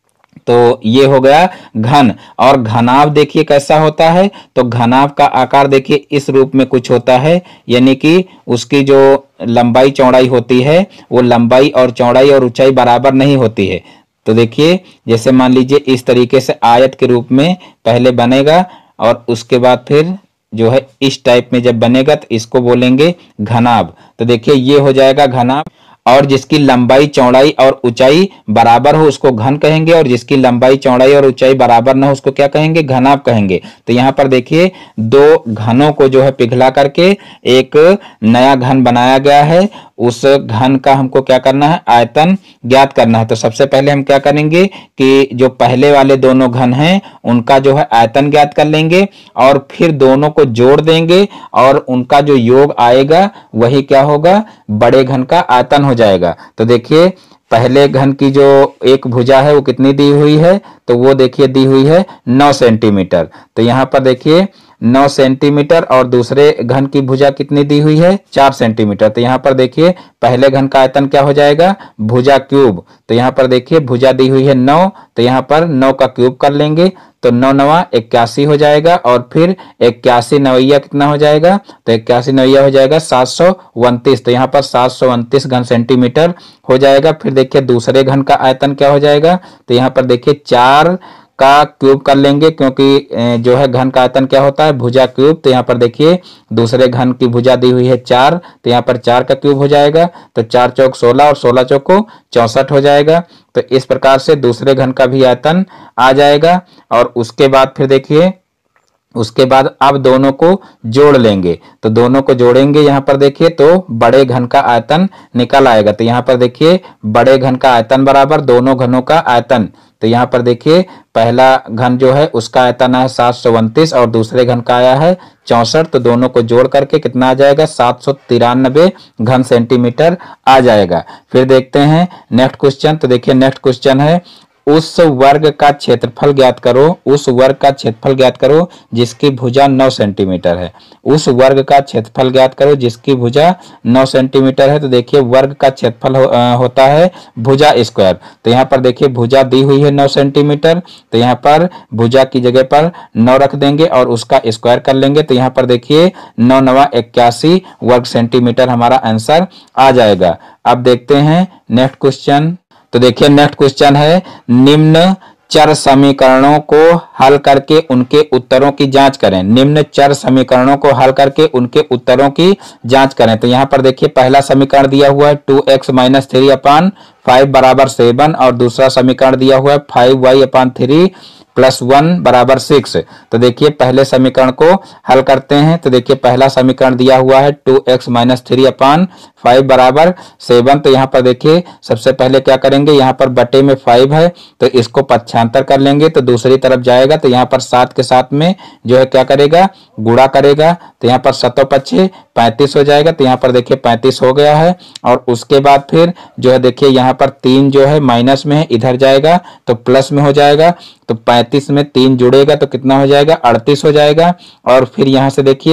Speaker 1: तो ये हो गया घन। और घनाभ देखिए कैसा होता है, तो घनाभ का आकार देखिए इस रूप में कुछ होता है, यानी कि उसकी जो लंबाई चौड़ाई होती है वो लंबाई और चौड़ाई और ऊंचाई बराबर नहीं होती है। तो देखिए जैसे मान लीजिए इस तरीके से आयत के रूप में पहले बनेगा और उसके बाद फिर जो है इस टाइप में जब बनेगा तो इसको बोलेंगे घनाभ। तो देखिए ये हो जाएगा घनाभ। और जिसकी लंबाई चौड़ाई और ऊंचाई बराबर हो उसको घन कहेंगे और जिसकी लंबाई चौड़ाई और ऊंचाई बराबर ना हो उसको क्या कहेंगे, घनाभ कहेंगे। तो यहाँ पर देखिए दो घनों को जो है पिघला करके एक नया घन बनाया गया है, उस घन का हमको क्या करना है, आयतन ज्ञात करना है। तो सबसे पहले हम क्या करेंगे कि जो पहले वाले दोनों घन हैं उनका जो है आयतन ज्ञात कर लेंगे और फिर दोनों को जोड़ देंगे और उनका जो योग आएगा वही क्या होगा, बड़े घन का आयतन हो जाएगा। तो देखिए पहले घन की जो एक भुजा है वो कितनी दी हुई है, तो वो देखिए दी हुई है नौ सेंटीमीटर। तो यहाँ पर देखिए नौ सेंटीमीटर और दूसरे घन की भुजा कितनी दी हुई है, चार सेंटीमीटर। तो यहाँ पर देखिए पहले घन का आयतन क्या हो जाएगा, भुजा क्यूब। तो यहाँ पर देखिए भुजा दी हुई है नौ, तो यहाँ पर नौ का क्यूब कर लेंगे तो नौ नवा इक्यासी हो जाएगा और फिर इक्यासी नवैया कितना हो जाएगा, तो इक्यासी नवैया हो जाएगा सात सौ उनतीस। तो यहाँ पर सात सौ उनतीस घन सेंटीमीटर हो जाएगा। फिर देखिए दूसरे घन का आयतन क्या हो जाएगा, तो यहाँ पर देखिए चार का क्यूब कर लेंगे क्योंकि जो है घन का आयतन क्या होता है, भुजा क्यूब। तो यहाँ पर देखिए दूसरे घन की भुजा दी हुई है चार, तो यहाँ पर चार का क्यूब हो जाएगा। तो चार चौक सोलह और सोलह चौक को चौसठ हो जाएगा। तो इस प्रकार से दूसरे घन का भी आयतन आ जाएगा। और उसके बाद फिर देखिए उसके बाद अब दोनों को जोड़ लेंगे। तो दोनों को जोड़ेंगे यहाँ पर देखिए तो बड़े घन का आयतन निकल आएगा। तो यहाँ पर देखिए बड़े घन का आयतन बराबर दोनों घनों का आयतन। तो यहाँ पर देखिए पहला घन जो है उसका आयतन है सात सौ उनतीस और दूसरे घन का आया है चौसठ। तो दोनों को जोड़ करके कितना आ जाएगा, सात सौ तिरानबे घन सेंटीमीटर आ जाएगा। फिर देखते हैं नेक्स्ट क्वेश्चन। तो देखिए नेक्स्ट क्वेश्चन है, उस वर्ग का क्षेत्रफल ज्ञात करो, उस वर्ग का क्षेत्रफल ज्ञात करो जिसकी भुजा नौ सेंटीमीटर है। उस वर्ग का क्षेत्रफल ज्ञात करो जिसकी भुजा नौ सेंटीमीटर है। तो देखिए वर्ग का क्षेत्रफल हो, आ, होता है भुजा स्क्वायर। तो यहाँ पर देखिए भुजा दी हुई है नौ सेंटीमीटर, तो यहाँ पर भुजा की जगह पर नौ रख देंगे और उसका स्क्वायर कर लेंगे। तो यहाँ पर देखिए नौ नवा इक्यासी वर्ग सेंटीमीटर हमारा आंसर आ जाएगा। अब देखते हैं नेक्स्ट क्वेश्चन। तो देखिए नेक्स्ट क्वेश्चन है, निम्न चर समीकरणों को हल करके उनके उत्तरों की जांच करें। निम्न चर समीकरणों को हल करके उनके उत्तरों की जांच करें। तो यहाँ पर देखिए पहला समीकरण दिया हुआ है two x minus three upon five बराबर सेवन और दूसरा समीकरण दिया हुआ है five y upon three plus one बराबर सिक्स। तो देखिए पहले समीकरण को हल करते हैं। तो देखिए पहला समीकरण दिया हुआ है two x minus three upon five बराबर सेवन। तो यहाँ पर देखिए सबसे पहले क्या करेंगे, यहाँ पर बटे में फाइव है तो इसको पक्षांतर कर लेंगे तो दूसरी तरफ जाएगा। तो यहाँ पर सात के साथ में जो है क्या करेगा, गुणा करेगा। तो यहाँ पर सतो पक्षे पैंतीस हो जाएगा। तो यहाँ पर देखिए पैंतीस हो गया है। और उसके बाद फिर जो है देखिए यहाँ पर तीन जो है माइनस में है, इधर जाएगा तो प्लस में हो जाएगा। तो पैंतीस में तीन जुड़ेगा तो कितना हो जाएगा, अड़तीस हो जाएगा। और फिर यहाँ से देखिए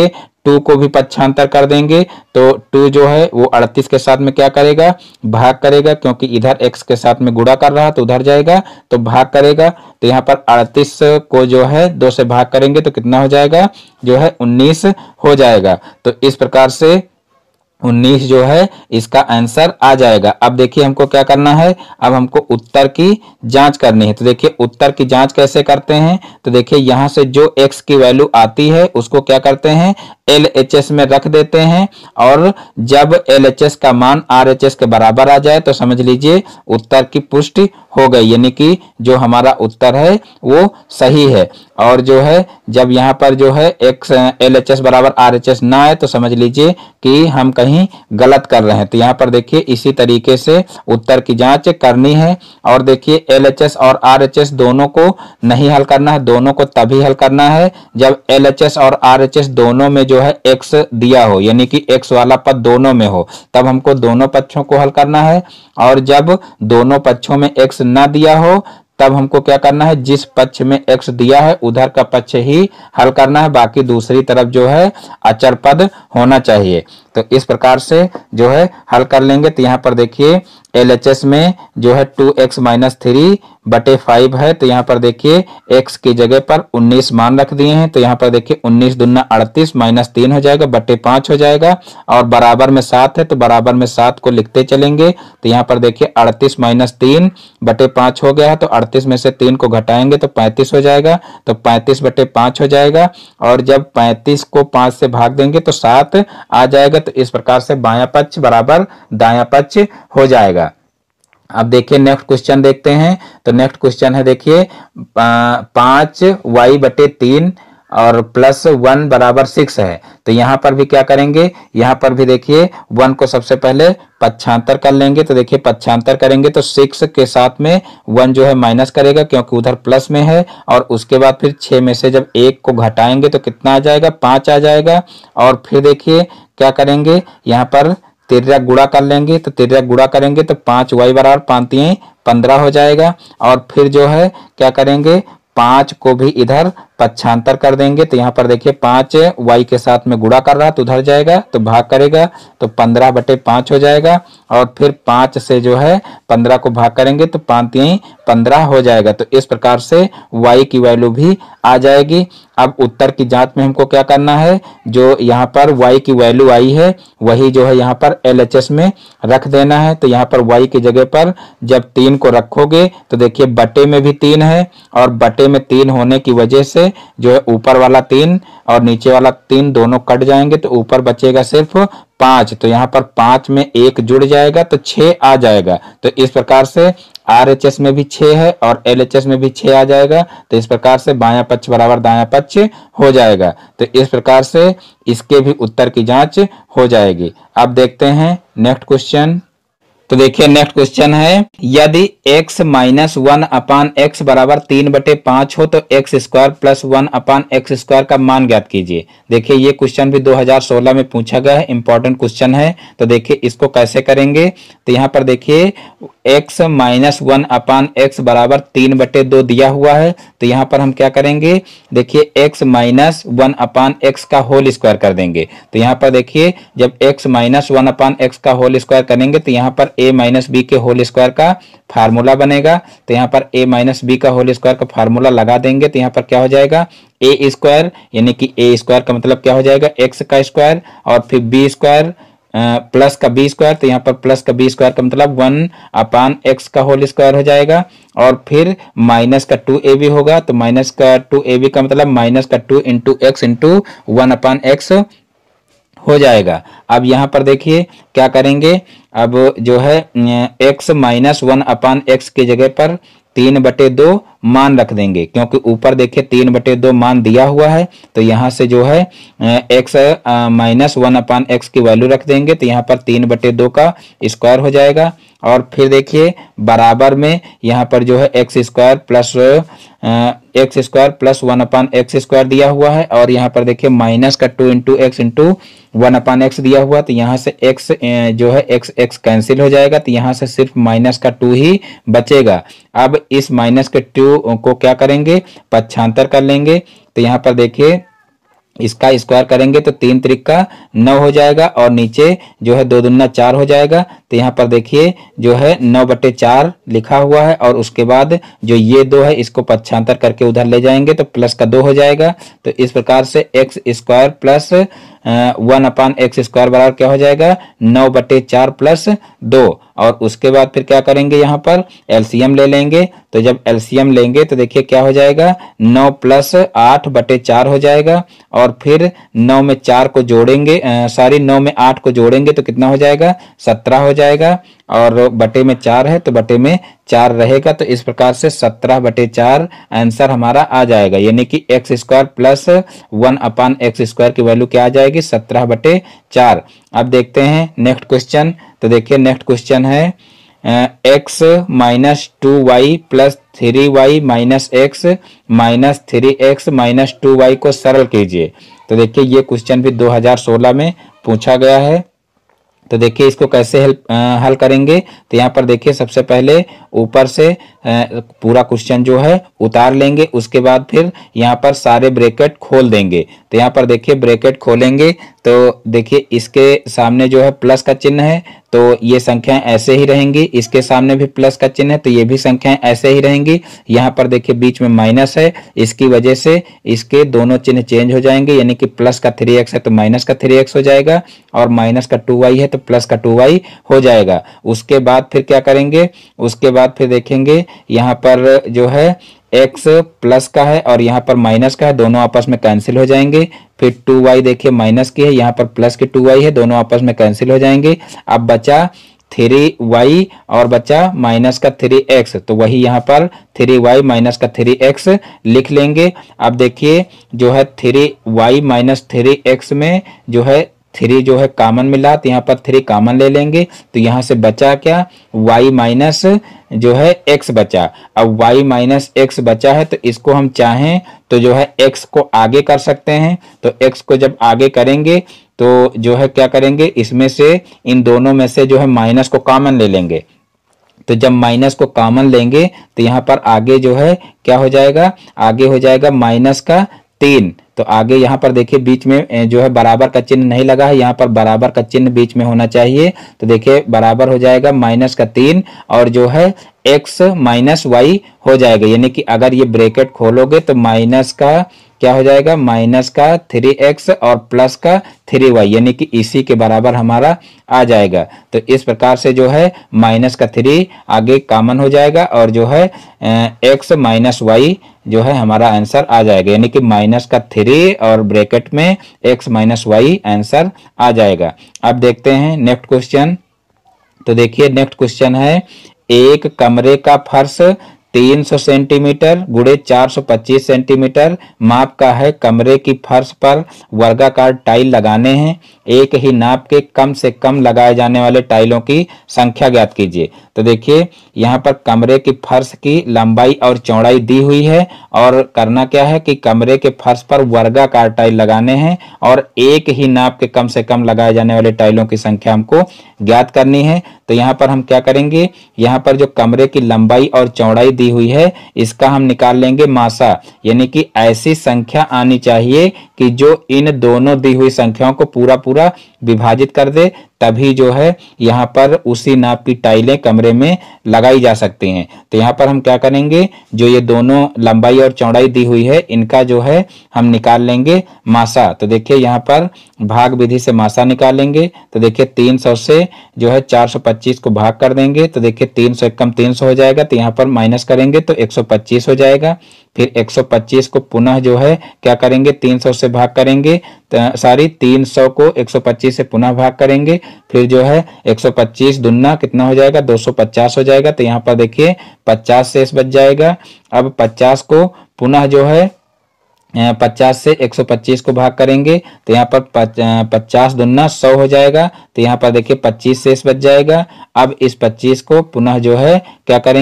Speaker 1: टू को भी पक्षांतर कर देंगे तो टू जो है वो अड़तीस के साथ में क्या करेगा, भाग करेगा, क्योंकि इधर x के साथ में गुणा कर रहा तो उधर जाएगा तो भाग करेगा। तो यहाँ पर अड़तीस को जो है दो से भाग करेंगे तो कितना हो जाएगा, जो है उन्नीस हो जाएगा। तो इस प्रकार से उन्नीस जो है इसका आंसर आ जाएगा। अब देखिए हमको क्या करना है, अब हमको उत्तर की जांच करनी है। तो देखिए उत्तर की जांच कैसे करते हैं, तो देखिए यहां से जो x की वैल्यू आती है उसको क्या करते हैं, एल एच एस में रख देते हैं, और जब एल एच एस का मान आर एच एस के बराबर आ जाए तो समझ लीजिए उत्तर की पुष्टि हो गई, यानी कि जो हमारा उत्तर है वो सही है। और जो है जब यहाँ पर जो है एक्स एल एच एस बराबर आर एच एस ना आए तो समझ लीजिए कि हम कहीं गलत कर रहे हैं। तो यहाँ पर देखिए इसी तरीके से उत्तर की जांच करनी है। और देखिए एल एच एस और आर एच एस दोनों को नहीं हल करना है, दोनों को तभी हल करना है जब एल एच एस और आर एच एस दोनों में जो है x दिया हो, यानी कि x वाला पद दोनों में हो, तब हमको दोनों पक्षों को हल करना है। और जब दोनों पक्षों में x ना दिया हो तब हमको क्या करना है, जिस पक्ष में x दिया है उधर का पक्ष ही हल करना है, बाकी दूसरी तरफ जो है अचर पद होना चाहिए। तो इस प्रकार से जो है हल कर लेंगे। तो यहाँ पर देखिए एल एच एस में जो है टू एक्स माइनस थ्री बटे फाइव है, तो यहाँ पर देखिए x की जगह पर उन्नीस मान रख दिए हैं। तो यहाँ पर देखिए उन्नीस दुना अड़तीस माइनस तीन हो जाएगा बटे पांच हो जाएगा, और बराबर में सात है तो बराबर में सात को लिखते चलेंगे। तो यहाँ पर देखिए अड़तीस माइनस तीन बटे पांच हो गया है, तो अड़तीस में से तीन को घटाएंगे तो पैंतीस हो जाएगा, तो पैंतीस बटे पांच हो जाएगा। और जब पैंतीस को पांच से भाग देंगे तो सात आ जाएगा। तो इस प्रकार से बायां पक्ष बराबर दायां पक्ष हो जाएगा। अब देखिए नेक्स्ट क्वेश्चन देखते हैं। तो नेक्स्ट क्वेश्चन है देखिए पांच वाई बटे तीन और प्लस वन बराबर सिक्स है। तो यहाँ पर भी क्या करेंगे, यहाँ पर भी देखिए वन को सबसे पहले पक्षांतर कर लेंगे। तो देखिए पक्षांतर करेंगे तो सिक्स के साथ में वन जो है माइनस करेगा क्योंकि उधर प्लस में है, और उसके बाद फिर छह में से जब एक को घटाएंगे तो कितना आ जाएगा, पांच आ जाएगा। और फिर देखिए क्या करेंगे, यहाँ पर तिर्यक गुणा कर लेंगे। तो तिर्यक गुणा करेंगे तो पांच वाई बराबर पांच तिये पंद्रह हो जाएगा। और फिर जो है क्या करेंगे, पांच को भी इधर पक्षांतर कर देंगे। तो यहाँ पर देखिए पांच वाई के साथ में गुणा कर रहा है तो उधर जाएगा तो भाग करेगा तो पंद्रह बटे पांच हो जाएगा। और फिर पांच से जो है पंद्रह को भाग करेंगे तो पांच तिये पंद्रह हो जाएगा। तो इस प्रकार से वाई की वैल्यू भी आ जाएगी। अब उत्तर की जांच में हमको क्या करना है, जो यहाँ पर y की वैल्यू आई है वही जो है यहाँ पर एल एच एस में रख देना है। तो यहाँ पर y की जगह पर जब तीन को रखोगे तो देखिए बटे में भी तीन है, और बटे में तीन होने की वजह से जो है ऊपर वाला तीन और नीचे वाला तीन दोनों कट जाएंगे तो ऊपर बचेगा सिर्फ पांच। तो यहाँ पर पांच में एक जुड़ जाएगा तो छह आ जाएगा। तो इस प्रकार से आर एच एस में भी छह है और एल एच एस में भी छह आ जाएगा। तो इस प्रकार से बायां पक्ष बराबर दायां पक्ष हो जाएगा। तो इस प्रकार से इसके भी उत्तर की जांच हो जाएगी। अब देखते हैं नेक्स्ट क्वेश्चन। तो देखिए नेक्स्ट क्वेश्चन है, यदि x minus one upon x बराबर तीन बटे पांच हो तो x square plus one upon x square का मान ज्ञात कीजिए। देखिए ये क्वेश्चन भी दो हज़ार सोलह में पूछा गया है, इंपॉर्टेंट क्वेश्चन है। तो देखिए इसको कैसे करेंगे, तो यहाँ पर देखिए x minus one upon x बराबर तीन बटे दो दिया हुआ है। तो यहाँ पर हम क्या करेंगे, देखिए x minus one upon x का होल स्क्वायर कर देंगे। तो यहाँ पर देखिए जब x minus one upon x का होल स्क्वायर करेंगे तो यहाँ पर a माइनस बी के होल स्क्वायर का फार्मूला बनेगा। तो यहाँ पर a माइनस बी का होल स्क्वायर का फार्मूला लगा देंगे तो यहाँ पर क्या हो जाएगा, a स्क्वायर यानी कि a स्क्वायर का मतलब क्या हो जाएगा, x का स्क्वायर, और फिर b स्क्वायर प्लस का बी स्क्वायर। तो यहाँ पर प्लस का बी स्क्वायर का मतलब वन अपान एक्स का होल स्क्वायर हो जाएगा, और फिर माइनस का टू ए बी होगा। तो माइनस का टू ए बी का मतलब माइनस का two into x into one upon x हो जाएगा। अब यहाँ पर देखिए क्या करेंगे, अब जो है x minus one upon x की जगह पर तीन बटे दो मान रख देंगे, क्योंकि ऊपर देखिए तीन बटे दो मान दिया हुआ है। तो यहाँ से जो है x minus one upon x की वैल्यू रख देंगे। तो यहाँ पर तीन बटे दो का स्क्वायर हो जाएगा, और फिर देखिए बराबर में यहाँ पर जो है x square plus x square plus one upon x square दिया हुआ है, और यहाँ पर देखिए माइनस का two into x into one upon x दिया हुआ। तो यहाँ से x जो है x x कैंसिल हो जाएगा, तो यहाँ से सिर्फ माइनस का टू ही बचेगा। अब इस माइनस के टू को क्या करेंगे, पक्षांतर कर लेंगे। तो यहाँ पर देखिए इसका स्क्वायर करेंगे तो तीन त्रिका नौ हो जाएगा और नीचे जो है दो दुना चार हो जाएगा। तो यहाँ पर देखिए जो है नौ बटे चार लिखा हुआ है और उसके बाद जो ये दो है इसको पक्षांतर करके उधर ले जाएंगे तो प्लस का दो हो जाएगा। तो इस प्रकार से x square plus one upon x square बराबर क्या हो जाएगा, नौ बटे चार प्लस दो। और उसके बाद फिर क्या करेंगे, यहाँ पर एलसीएम ले लेंगे। तो जब एलसीएम लेंगे तो देखिए क्या हो जाएगा, नौ प्लस आठ बटे चार हो जाएगा और फिर नौ में चार को जोड़ेंगे, सॉरी नौ में आठ को जोड़ेंगे तो कितना हो जाएगा, सत्रह हो जाएगा और बटे में चार है तो बटे में चार रहेगा। तो इस प्रकार से सत्रह बटे चार आंसर हमारा आ जाएगा, यानी कि x square plus one upon x square की वैल्यू क्या आ जाएगी, सत्रह बटे चार। अब देखते हैं नेक्स्ट क्वेश्चन। तो देखिए नेक्स्ट क्वेश्चन है x minus two y plus three y minus x minus three x minus two y को सरल कीजिए। तो देखिए ये क्वेश्चन भी दो हज़ार सोलह में पूछा गया है। तो देखिए इसको कैसे हेल्प हल करेंगे। तो यहाँ पर देखिए सबसे पहले ऊपर से आ, पूरा क्वेश्चन जो है उतार लेंगे, उसके बाद फिर यहाँ पर सारे ब्रैकेट खोल देंगे। तो यहाँ पर देखिए ब्रैकेट खोलेंगे तो देखिए इसके सामने जो है प्लस का चिन्ह है तो ये संख्याएं ऐसे ही रहेंगी, इसके सामने भी प्लस का चिन्ह है तो ये भी संख्याएं ऐसे ही रहेंगी। यहाँ पर देखिए बीच में माइनस है, इसकी वजह से इसके दोनों चिन्ह चेंज हो जाएंगे, यानी कि प्लस का थ्री एक्स है तो माइनस का थ्री एक्स हो जाएगा और माइनस का टू वाई है तो प्लस का टू वाई हो जाएगा। उसके बाद फिर क्या करेंगे, उसके बाद फिर देखेंगे यहाँ पर जो है x प्लस का है और यहाँ पर माइनस का है, दोनों आपस में कैंसिल हो जाएंगे। फिर टू वाई देखिए माइनस की है, यहाँ पर प्लस की टू वाई है, दोनों आपस में कैंसिल हो जाएंगे। अब बचा थ्री वाई और बचा माइनस का थ्री एक्स, तो वही यहाँ पर थ्री वाई माइनस का थ्री एक्स लिख लेंगे। अब देखिए जो है three y minus three x में जो है थ्री जो है कॉमन मिला तो यहाँ पर थ्री कॉमन ले लेंगे। तो यहाँ से बचा क्या, y माइनस जो है x बचा। अब y माइनस एक्स बचा है तो इसको हम चाहें तो जो है x को आगे कर सकते हैं। तो x को जब आगे करेंगे तो जो है क्या करेंगे, इसमें से इन दोनों में से जो है माइनस को कॉमन ले लेंगे। तो जब माइनस को कॉमन लेंगे तो यहाँ पर आगे जो है क्या हो जाएगा, आगे हो जाएगा माइनस का तीन। तो आगे यहाँ पर देखिए बीच में जो है बराबर का चिन्ह नहीं लगा है, यहाँ पर बराबर का चिन्ह बीच में होना चाहिए। तो देखिए बराबर हो जाएगा माइनस का तीन और जो है x माइनस वाई हो जाएगा, यानी कि अगर ये ब्रैकेट खोलोगे तो माइनस का क्या हो जाएगा, माइनस का थ्री एक्स और प्लस का थ्री वाई, यानी कि इसी के बराबर हमारा आ जाएगा। तो इस प्रकार से जो है माइनस का थ्री आगे कॉमन हो जाएगा और जो है एक्स माइनस वाई जो है हमारा आंसर आ जाएगा, यानी कि माइनस का थ्री और ब्रैकेट में एक्स माइनस वाई आंसर आ जाएगा। अब देखते हैं नेक्स्ट क्वेश्चन। तो देखिए नेक्स्ट क्वेश्चन है एक कमरे का फर्श तीन सौ सेंटीमीटर गुणे चार सौ पच्चीस सेंटीमीटर माप का है। कमरे की फर्श पर वर्गाकार टाइल लगाने हैं। एक ही नाप के कम से कम लगाए जाने वाले टाइलों की संख्या ज्ञात कीजिए। तो देखिए यहाँ पर कमरे की फर्श की लंबाई और चौड़ाई दी हुई है और करना क्या है कि कमरे के फर्श पर वर्गाकार टाइल लगाने हैं और एक ही नाप के कम से कम लगाए जाने वाले टाइलों की संख्या हमको ज्ञात करनी है। तो यहाँ पर हम क्या करेंगे, यहाँ पर जो कमरे की लंबाई और चौड़ाई दी हुई है इसका हम निकाल लेंगे मासा, यानी कि ऐसी संख्या आनी चाहिए कि जो इन दोनों दी हुई संख्याओं को पूरा पूरा विभाजित कर दे, तभी जो है यहाँ पर उसी नाप की टाइलें कमरे में लगाई जा सकती हैं। तो यहाँ पर हम क्या करेंगे, जो ये दोनों लंबाई और चौड़ाई दी हुई है इनका जो है हम निकाल लेंगे मासा। तो देखिए यहाँ पर भाग विधि से मासा निकालेंगे। तो देखिए तीन सौ से जो है चार सौ पच्चीस को भाग कर देंगे तो देखिए तीन सौ कम तीन सौ हो जाएगा, तो यहाँ पर माइनस करेंगे तो एक सौ पच्चीस हो जाएगा। फिर एक सौ पच्चीस को पुनः जो है क्या करेंगे, तीन सौ से भाग करेंगे, सॉरी तीन सौ को एक सौ पच्चीस से पुनः भाग करेंगे। फिर जो है एक सौ पच्चीस दुन्ना कितना हो जाएगा, दो सौ पचास हो जाएगा। तो यहाँ पर देखिए पचास शेष बच जाएगा। अब पचास को पुनः जो है पचास से एक सौ पच्चीस को भाग करेंगे तो यहाँ पर पचास दुन्ना सौ हो जाएगा। तो यहाँ पर देखिए पच्चीस शेष बच जाएगा। अब इस पच्चीस को पुनः जो है क्या करेंगे,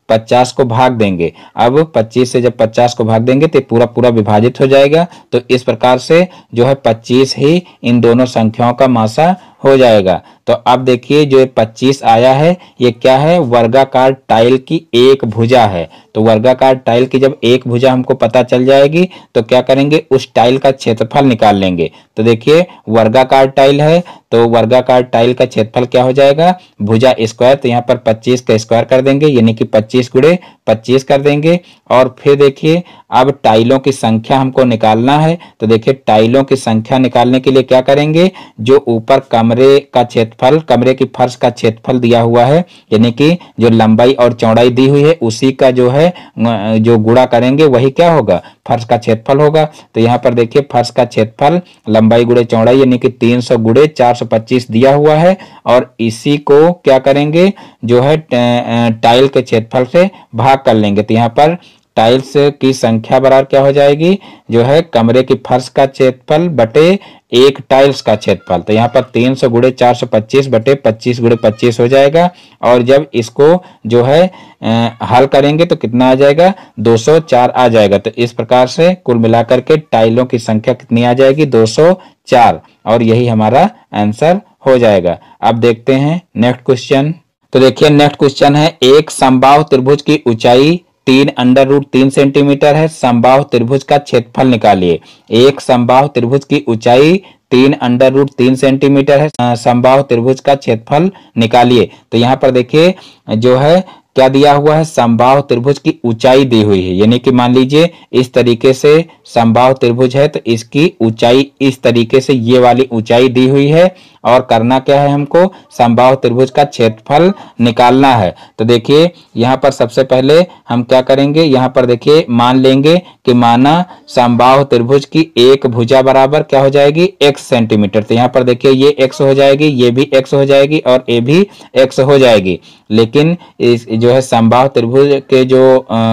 Speaker 1: पचास को भाग देंगे। अब पच्चीस से जब पचास को भाग देंगे तो पूरा पूरा विभाजित हो जाएगा। तो इस प्रकार से जो है पच्चीस ही इन दोनों संख्याओं का मासा हो जाएगा। तो अब देखिए जो पच्चीस आया है ये क्या है, वर्गाकार टाइल की एक भुजा है। तो वर्गाकार टाइल की जब एक भुजा हमको पता चल जाएगी तो क्या करेंगे, उस टाइल का क्षेत्रफल निकाल लेंगे। तो देखिए वर्गाकार टाइल है तो वर्गाकार टाइल का क्षेत्रफल क्या हो जाएगा, भुजा स्क्वायर। तो यहाँ पर पच्चीस का स्क्वायर कर देंगे यानी कि पच्चीस गुणे पच्चीस कर देंगे। और फिर देखिए अब टाइलों की संख्या हमको निकालना है। तो देखिए टाइलों की संख्या निकालने के लिए क्या करेंगे, जो ऊपर कमरे का क्षेत्रफल, कमरे की फर्श का क्षेत्रफल दिया हुआ है यानी कि जो लंबाई और चौड़ाई दी हुई है उसी का जो है जो गुणा करेंगे वही क्या होगा, फर्श का क्षेत्रफल होगा। तो यहाँ पर देखिए फर्श का क्षेत्रफल लंबाई गुणे चौड़ाई यानी कि तीन सौ गुणे चार सौ पच्चीस दिया हुआ है और इसी को क्या करेंगे, जो है टाइल के क्षेत्रफल से भाग कर लेंगे। तो यहाँ पर टाइल्स की संख्या बराबर क्या हो जाएगी, जो है कमरे की फर्श का क्षेत्रफल बटे एक टाइल्स का क्षेत्रफल। तो यहाँ पर तीन सौ गुणे चार सौ पच्चीस बटे पच्चीस गुणे पच्चीस हो जाएगा। और जब इसको जो है आ, हल करेंगे तो कितना आ जाएगा, दो सौ चार आ जाएगा। तो इस प्रकार से कुल मिलाकर के टाइलों की संख्या कितनी आ जाएगी, दो सौ चार। और यही हमारा आंसर हो जाएगा। अब देखते हैं नेक्स्ट क्वेश्चन। तो देखिए नेक्स्ट क्वेश्चन है, एक समबाहु त्रिभुज की ऊंचाई तीन अंडर रूट तीन सेंटीमीटर है, समबाहु त्रिभुज का क्षेत्रफल निकालिए। एक समबाहु त्रिभुज की ऊंचाई तीन अंडर रूट तीन सेंटीमीटर है, समबाहु त्रिभुज का क्षेत्रफल निकालिए। तो यहाँ पर देखिए जो है क्या दिया हुआ है, समबाहु त्रिभुज की ऊंचाई दी हुई है यानी कि मान लीजिए इस तरीके से समबाहु त्रिभुज है तो इसकी ऊंचाई इस तरीके से ये वाली ऊंचाई दी हुई है। और करना क्या है, हमको समबाहु त्रिभुज का क्षेत्रफल निकालना है। तो देखिए यहाँ पर सबसे पहले हम क्या करेंगे, यहाँ पर देखिए मान लेंगे कि माना समबाहु त्रिभुज की एक भुजा बराबर क्या हो जाएगी, x सेंटीमीटर। तो यहाँ पर देखिए ये x हो जाएगी, ये भी x हो जाएगी और ये भी x हो जाएगी। लेकिन इस जो है समबाहु त्रिभुज के जो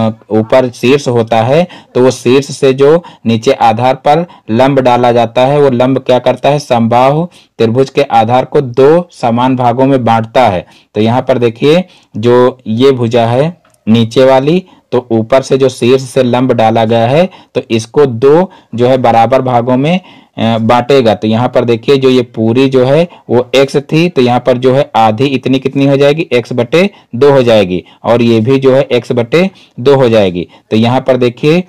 Speaker 1: ऊपर शीर्ष होता है तो वो शीर्ष से जो नीचे आधार पर लंब डाला जाता है वो लंब क्या करता है, समबाहु त्रिभुज के आधार को दो समान भागों में बांटता है। तो यहाँ पर देखिए जो ये भुजा है नीचे वाली, तो ऊपर से जो शीर्ष से लंब डाला गया है तो इसको दो जो है बराबर भागों में बांटेगा। तो यहाँ पर देखिए जो ये पूरी जो है वो x थी तो यहाँ पर जो है आधी इतनी कितनी हो जाएगी, x बटे दो हो जाएगी और ये भी जो है x बटे दो हो जाएगी। तो यहाँ पर देखिए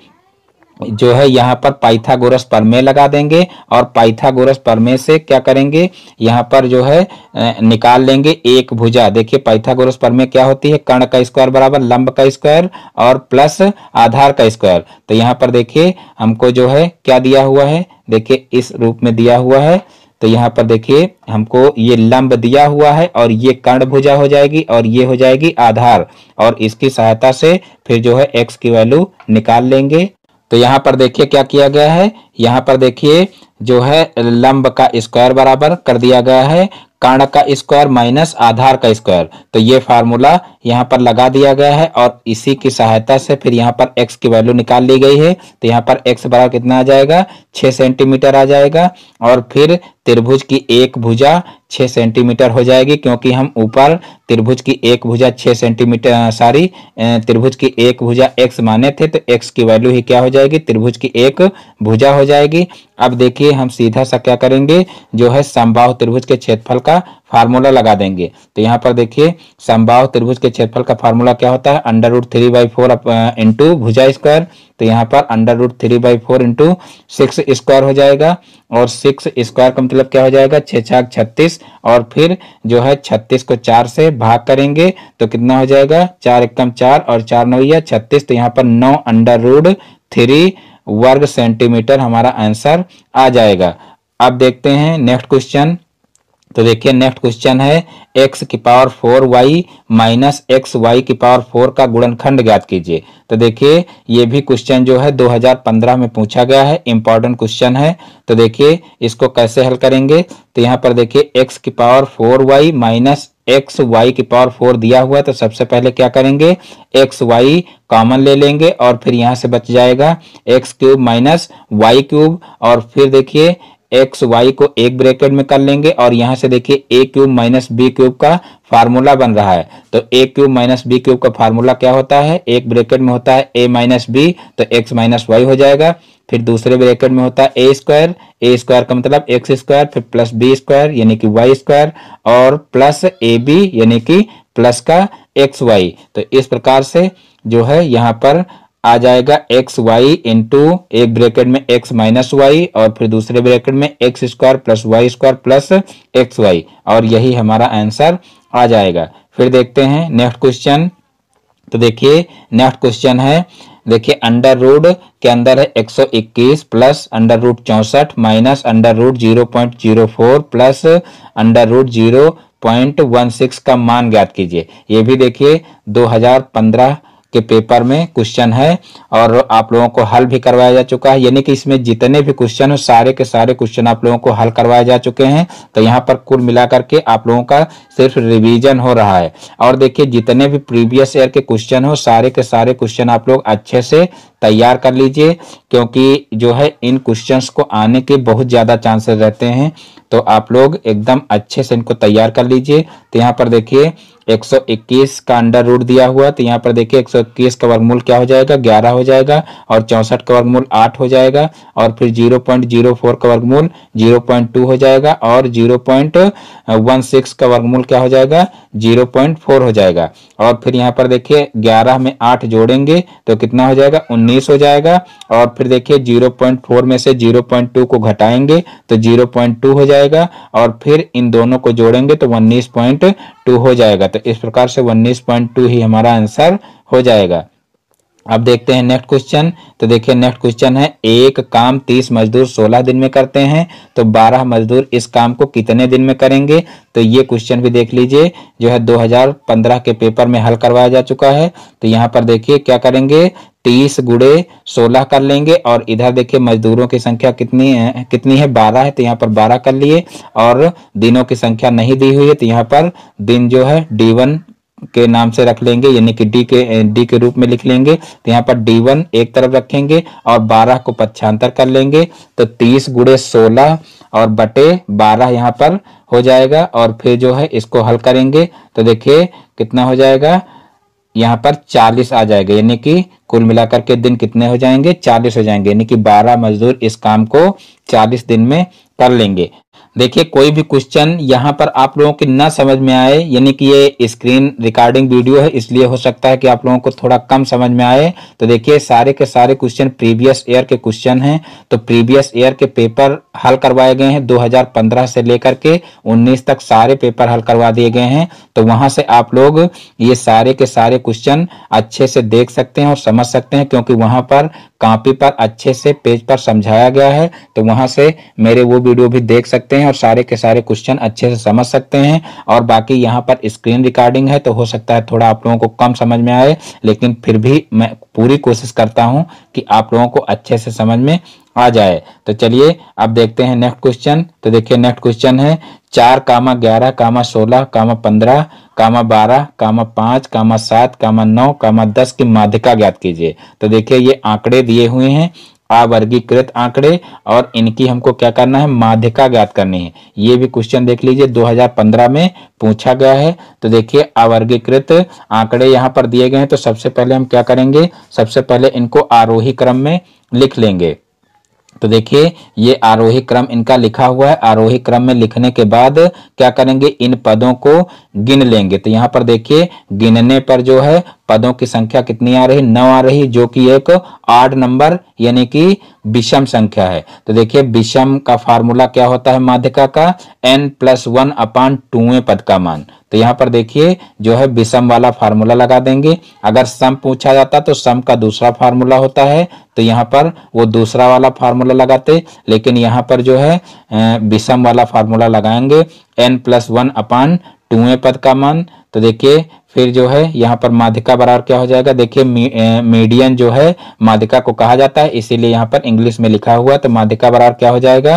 Speaker 1: जो है यहाँ पर पाइथागोरस प्रमेय लगा देंगे और पाइथागोरस प्रमेय से क्या करेंगे, यहाँ पर जो है निकाल लेंगे एक भुजा। देखिए पाइथागोरस प्रमेय क्या होती है, कर्ण का स्क्वायर बराबर लंब का स्क्वायर और प्लस आधार का स्क्वायर। तो यहाँ पर देखिए हमको जो है क्या दिया हुआ है, देखिए इस रूप में दिया हुआ है। तो यहाँ पर देखिए हमको ये लंब दिया हुआ है और ये कर्ण भुजा हो जाएगी और ये हो जाएगी आधार, और इसकी सहायता से फिर जो है x की वैल्यू निकाल लेंगे। तो यहाँ पर देखिए क्या किया गया है, यहाँ पर देखिए जो है लंब का स्क्वायर बराबर कर दिया गया है कर्ण का स्क्वायर माइनस आधार का स्क्वायर। तो ये फार्मूला यहाँ पर लगा दिया गया है और इसी की सहायता से फिर यहाँ पर x की वैल्यू निकाल ली गई है। तो यहाँ पर x बराबर कितना आ जाएगा, छह सेंटीमीटर आ जाएगा। और फिर त्रिभुज की एक भुजा छह सेंटीमीटर हो जाएगी क्योंकि हम ऊपर त्रिभुज की एक भुजा छह सेंटीमीटर सॉरी त्रिभुज की एक भुजा x माने थे तो x की वैल्यू ही क्या हो जाएगी, त्रिभुज की एक भुजा हो जाएगी। अब देखिए हम सीधा सा क्या करेंगे, जो है समबाहु त्रिभुज के क्षेत्रफल का फार्मूला लगा देंगे। तो यहाँ पर देखिए समबाहु त्रिभुज के क्षेत्रफल का फार्मूला क्या होता है, under root three by four into भुजा स्क्वायर। तो यहाँ पर under root three by four into six square हो जाएगा और सिक्स स्क्वायर का मतलब क्या हो जाएगा, छह छाक छत्तीस। और फिर जो है छत्तीस को चार से भाग करेंगे तो कितना हो जाएगा, चार एकम चार और चार नौ छत्तीस। तो यहाँ पर नौ अंडर रूट थ्री वर्ग सेंटीमीटर हमारा आंसर आ जाएगा। अब देखते हैं नेक्स्ट क्वेश्चन। तो देखिए नेक्स्ट क्वेश्चन है, x की power four y minus x y की पावर फोर का गुणनखंड ज्ञात कीजिए। तो देखिए ये भी क्वेश्चन जो है दो हज़ार पंद्रह में पूछा गया है, इंपॉर्टेंट क्वेश्चन है। तो देखिए इसको कैसे हल करेंगे। तो यहाँ पर देखिए x की power four y minus x y की पावर फोर दिया हुआ है। तो सबसे पहले क्या करेंगे, एक्स वाई कॉमन ले लेंगे और फिर यहाँ से बच जाएगा x cube minus y cube. और फिर देखिए एक्स वाई को एक ब्रैकेट में कर लेंगे और यहाँ से देखिए a cube minus b cube का फार्मूला बन रहा है। तो ए क्यूब माइनस बी क्यूब का फार्मूला क्या होता है, एक ब्रैकेट में होता है ए माइनस बी, तो एक्स माइनस वाई हो जाएगा। फिर दूसरे ब्रैकेट में होता है ए स्क्वायर, ए स्क्वायर का मतलब एक्स स्क्वायर, फिर प्लस बी स्क्वायर यानी कि वाई स्क्वायर, और प्लस ए बी यानी कि प्लस का एक्स वाई। तो इस प्रकार से जो है यहाँ पर आ जाएगा एक्स वाई इंटू एक ब्रैकेट में एक्स माइनस वाई और फिर दूसरे ब्रैकेट में x square plus y square plus x y, और यही हमारा आंसर आ जाएगा। फिर देखते हैं नेक्स्ट क्वेश्चन। तो देखिए नेक्स्ट क्वेश्चन है, देखिए अंडर रूट के अंदर है एक सौ इक्कीस प्लस अंडर रूट चौसठ minus under root zero point zero four plus under root zero point one six का मान ज्ञात कीजिए। ये भी देखिए दो हज़ार पंद्रह के पेपर में क्वेश्चन है और आप लोगों को हल भी करवाया जा चुका है, यानी कि इसमें जितने भी क्वेश्चन हो सारे के सारे क्वेश्चन आप लोगों को हल करवाए जा चुके हैं। तो यहाँ पर कुल मिलाकर के आप लोगों का सिर्फ रिवीजन हो रहा है। और देखिए जितने भी प्रीवियस ईयर के क्वेश्चन हो सारे के सारे क्वेश्चन आप लोग अच्छे से तैयार कर लीजिए, क्योंकि जो है इन क्वेश्चंस को आने के बहुत ज्यादा चांसेस रहते हैं। तो आप लोग एकदम अच्छे से इनको तैयार कर लीजिए। तो यहाँ पर देखिए एक सौ इक्कीस का अंडर रूट दिया हुआ, तो यहाँ पर देखिए एक सौ इक्कीस का वर्गमूल क्या हो जाएगा, ग्यारह हो जाएगा, और चौसठ का वर्गमूल आठ हो जाएगा, और फिर जीरो पॉइंट जीरो फोर का वर्गमूल जीरो पॉइंट टू हो जाएगा, और जीरो पॉइंट वन सिक्स का वर्गमूल क्या हो जाएगा, जीरो पॉइंट फोर हो जाएगा। और फिर यहाँ पर देखिए ग्यारह में आठ जोड़ेंगे तो कितना हो जाएगा, उन्नीस हो जाएगा। और फिर देखिए जीरो पॉइंट फोर में से जीरो पॉइंट टू को घटाएंगे तो जीरो पॉइंट टू हो जाएगा, और फिर इन दोनों को जोड़ेंगे तो उन्नीस पॉइंट टू हो जाएगा। तो इस प्रकार से उन्नीस पॉइंट टू ही हमारा आंसर हो जाएगा। अब देखते हैं नेक्स्ट क्वेश्चन। तो देखिए नेक्स्ट क्वेश्चन है, एक काम तीस मजदूर सोलह दिन में करते हैं तो बारह मजदूर इस काम को कितने दिन में करेंगे। तो ये क्वेश्चन भी देख लीजिए, जो है दो हज़ार पंद्रह के पेपर में हल करवाया जा चुका है। तो यहाँ पर देखिए क्या करेंगे, तीस गुड़े सोलह कर लेंगे, और इधर देखिए मजदूरों की संख्या कितनी है, कितनी है बारह है, तो यहाँ पर बारह कर लिए, और दिनों की संख्या नहीं दी हुई है तो यहाँ पर दिन जो है डी वन के नाम से रख लेंगे, यानी कि डी के डी के रूप में लिख लेंगे। तो यहाँ पर डी वन एक तरफ रखेंगे और बारह को पक्षांतर कर लेंगे, तो तीस गुड़े सोलह और बटे बारह यहाँ पर हो जाएगा। और फिर जो है इसको हल करेंगे तो देखिए कितना हो जाएगा, यहाँ पर चालीस आ जाएगा, यानी कि कुल मिलाकर के दिन कितने हो जाएंगे, चालीस हो जाएंगे, यानी कि बारह मजदूर इस काम को चालीस दिन में कर लेंगे। देखिए कोई भी क्वेश्चन यहाँ पर आप लोगों की ना समझ में आए, यानी कि ये स्क्रीन रिकॉर्डिंग वीडियो है इसलिए हो सकता है कि आप लोगों को थोड़ा कम समझ में आए। तो देखिए सारे के सारे क्वेश्चन प्रीवियस ईयर के क्वेश्चन हैं। तो प्रीवियस ईयर के पेपर हल करवाए गए हैं, दो हज़ार पंद्रह से लेकर के उन्नीस तक सारे पेपर हल करवा दिए गए हैं। तो वहां से आप लोग ये सारे के सारे क्वेश्चन अच्छे से देख सकते हैं और समझ सकते हैं, क्योंकि वहां पर कॉपी पर अच्छे से पेज पर समझाया गया है। तो वहां से मेरे वो वीडियो भी देख सकते हैं और सारे के सारे क्वेश्चन अच्छे से समझ सकते हैं। और बाकी यहाँ पर स्क्रीन रिकॉर्डिंग है तो हो सकता है थोड़ा आप लोगों को कम समझ में आए, लेकिन फिर भी मैं पूरी कोशिश करता हूं कि आप लोगों को अच्छे से समझ में आ जाए। तो चलिए अब देखते हैं नेक्स्ट क्वेश्चन। तो देखिए नेक्स्ट क्वेश्चन है, चार कामा ग्यारह कामा सोलह कामा पंद्रह कामा बारह कामा पांच कामा सात कामा नौ कामा दस की माध्यिका ज्ञात कीजिए। तो देखिए ये आंकड़े दिए हुए हैं, अवर्गीकृत आंकड़े, और इनकी हमको क्या करना है, माध्यिका ज्ञात करनी है। ये भी क्वेश्चन देख लीजिए दो हज़ार पंद्रह में पूछा गया है। तो देखिए अवर्गीकृत आंकड़े यहाँ पर दिए गए हैं। तो सबसे पहले हम क्या करेंगे, सबसे पहले इनको आरोही क्रम में लिख लेंगे। तो देखिए ये आरोही क्रम इनका लिखा हुआ है। आरोही क्रम में लिखने के बाद क्या करेंगे, इन पदों को गिन लेंगे। तो यहाँ पर देखिए गिनने पर जो है पदों की संख्या कितनी आ रही, नौ आ रही, जो कि एक आड नंबर यानी कि विषम संख्या है। तो देखिए विषम का फार्मूला क्या होता है माध्यिका का, एन प्लस वन अपान टूवें पद का मान। तो यहाँ पर देखिए जो है विषम वाला फार्मूला लगा देंगे। अगर सम पूछा जाता तो सम का दूसरा फार्मूला होता है, तो यहाँ पर वो दूसरा वाला फार्मूला लगाते, लेकिन यहाँ पर जो है विषम वाला फार्मूला लगाएंगे, एन प्लस वन अपान टूवें पद का मान। तो देखिए फिर जो है यहाँ पर माध्यिका बराबर क्या हो जाएगा, देखिए मीडियन जो है माध्यिका को कहा जाता है, इसीलिए यहाँ पर इंग्लिश में लिखा हुआ। तो माध्यिका बराबर क्या हो जाएगा,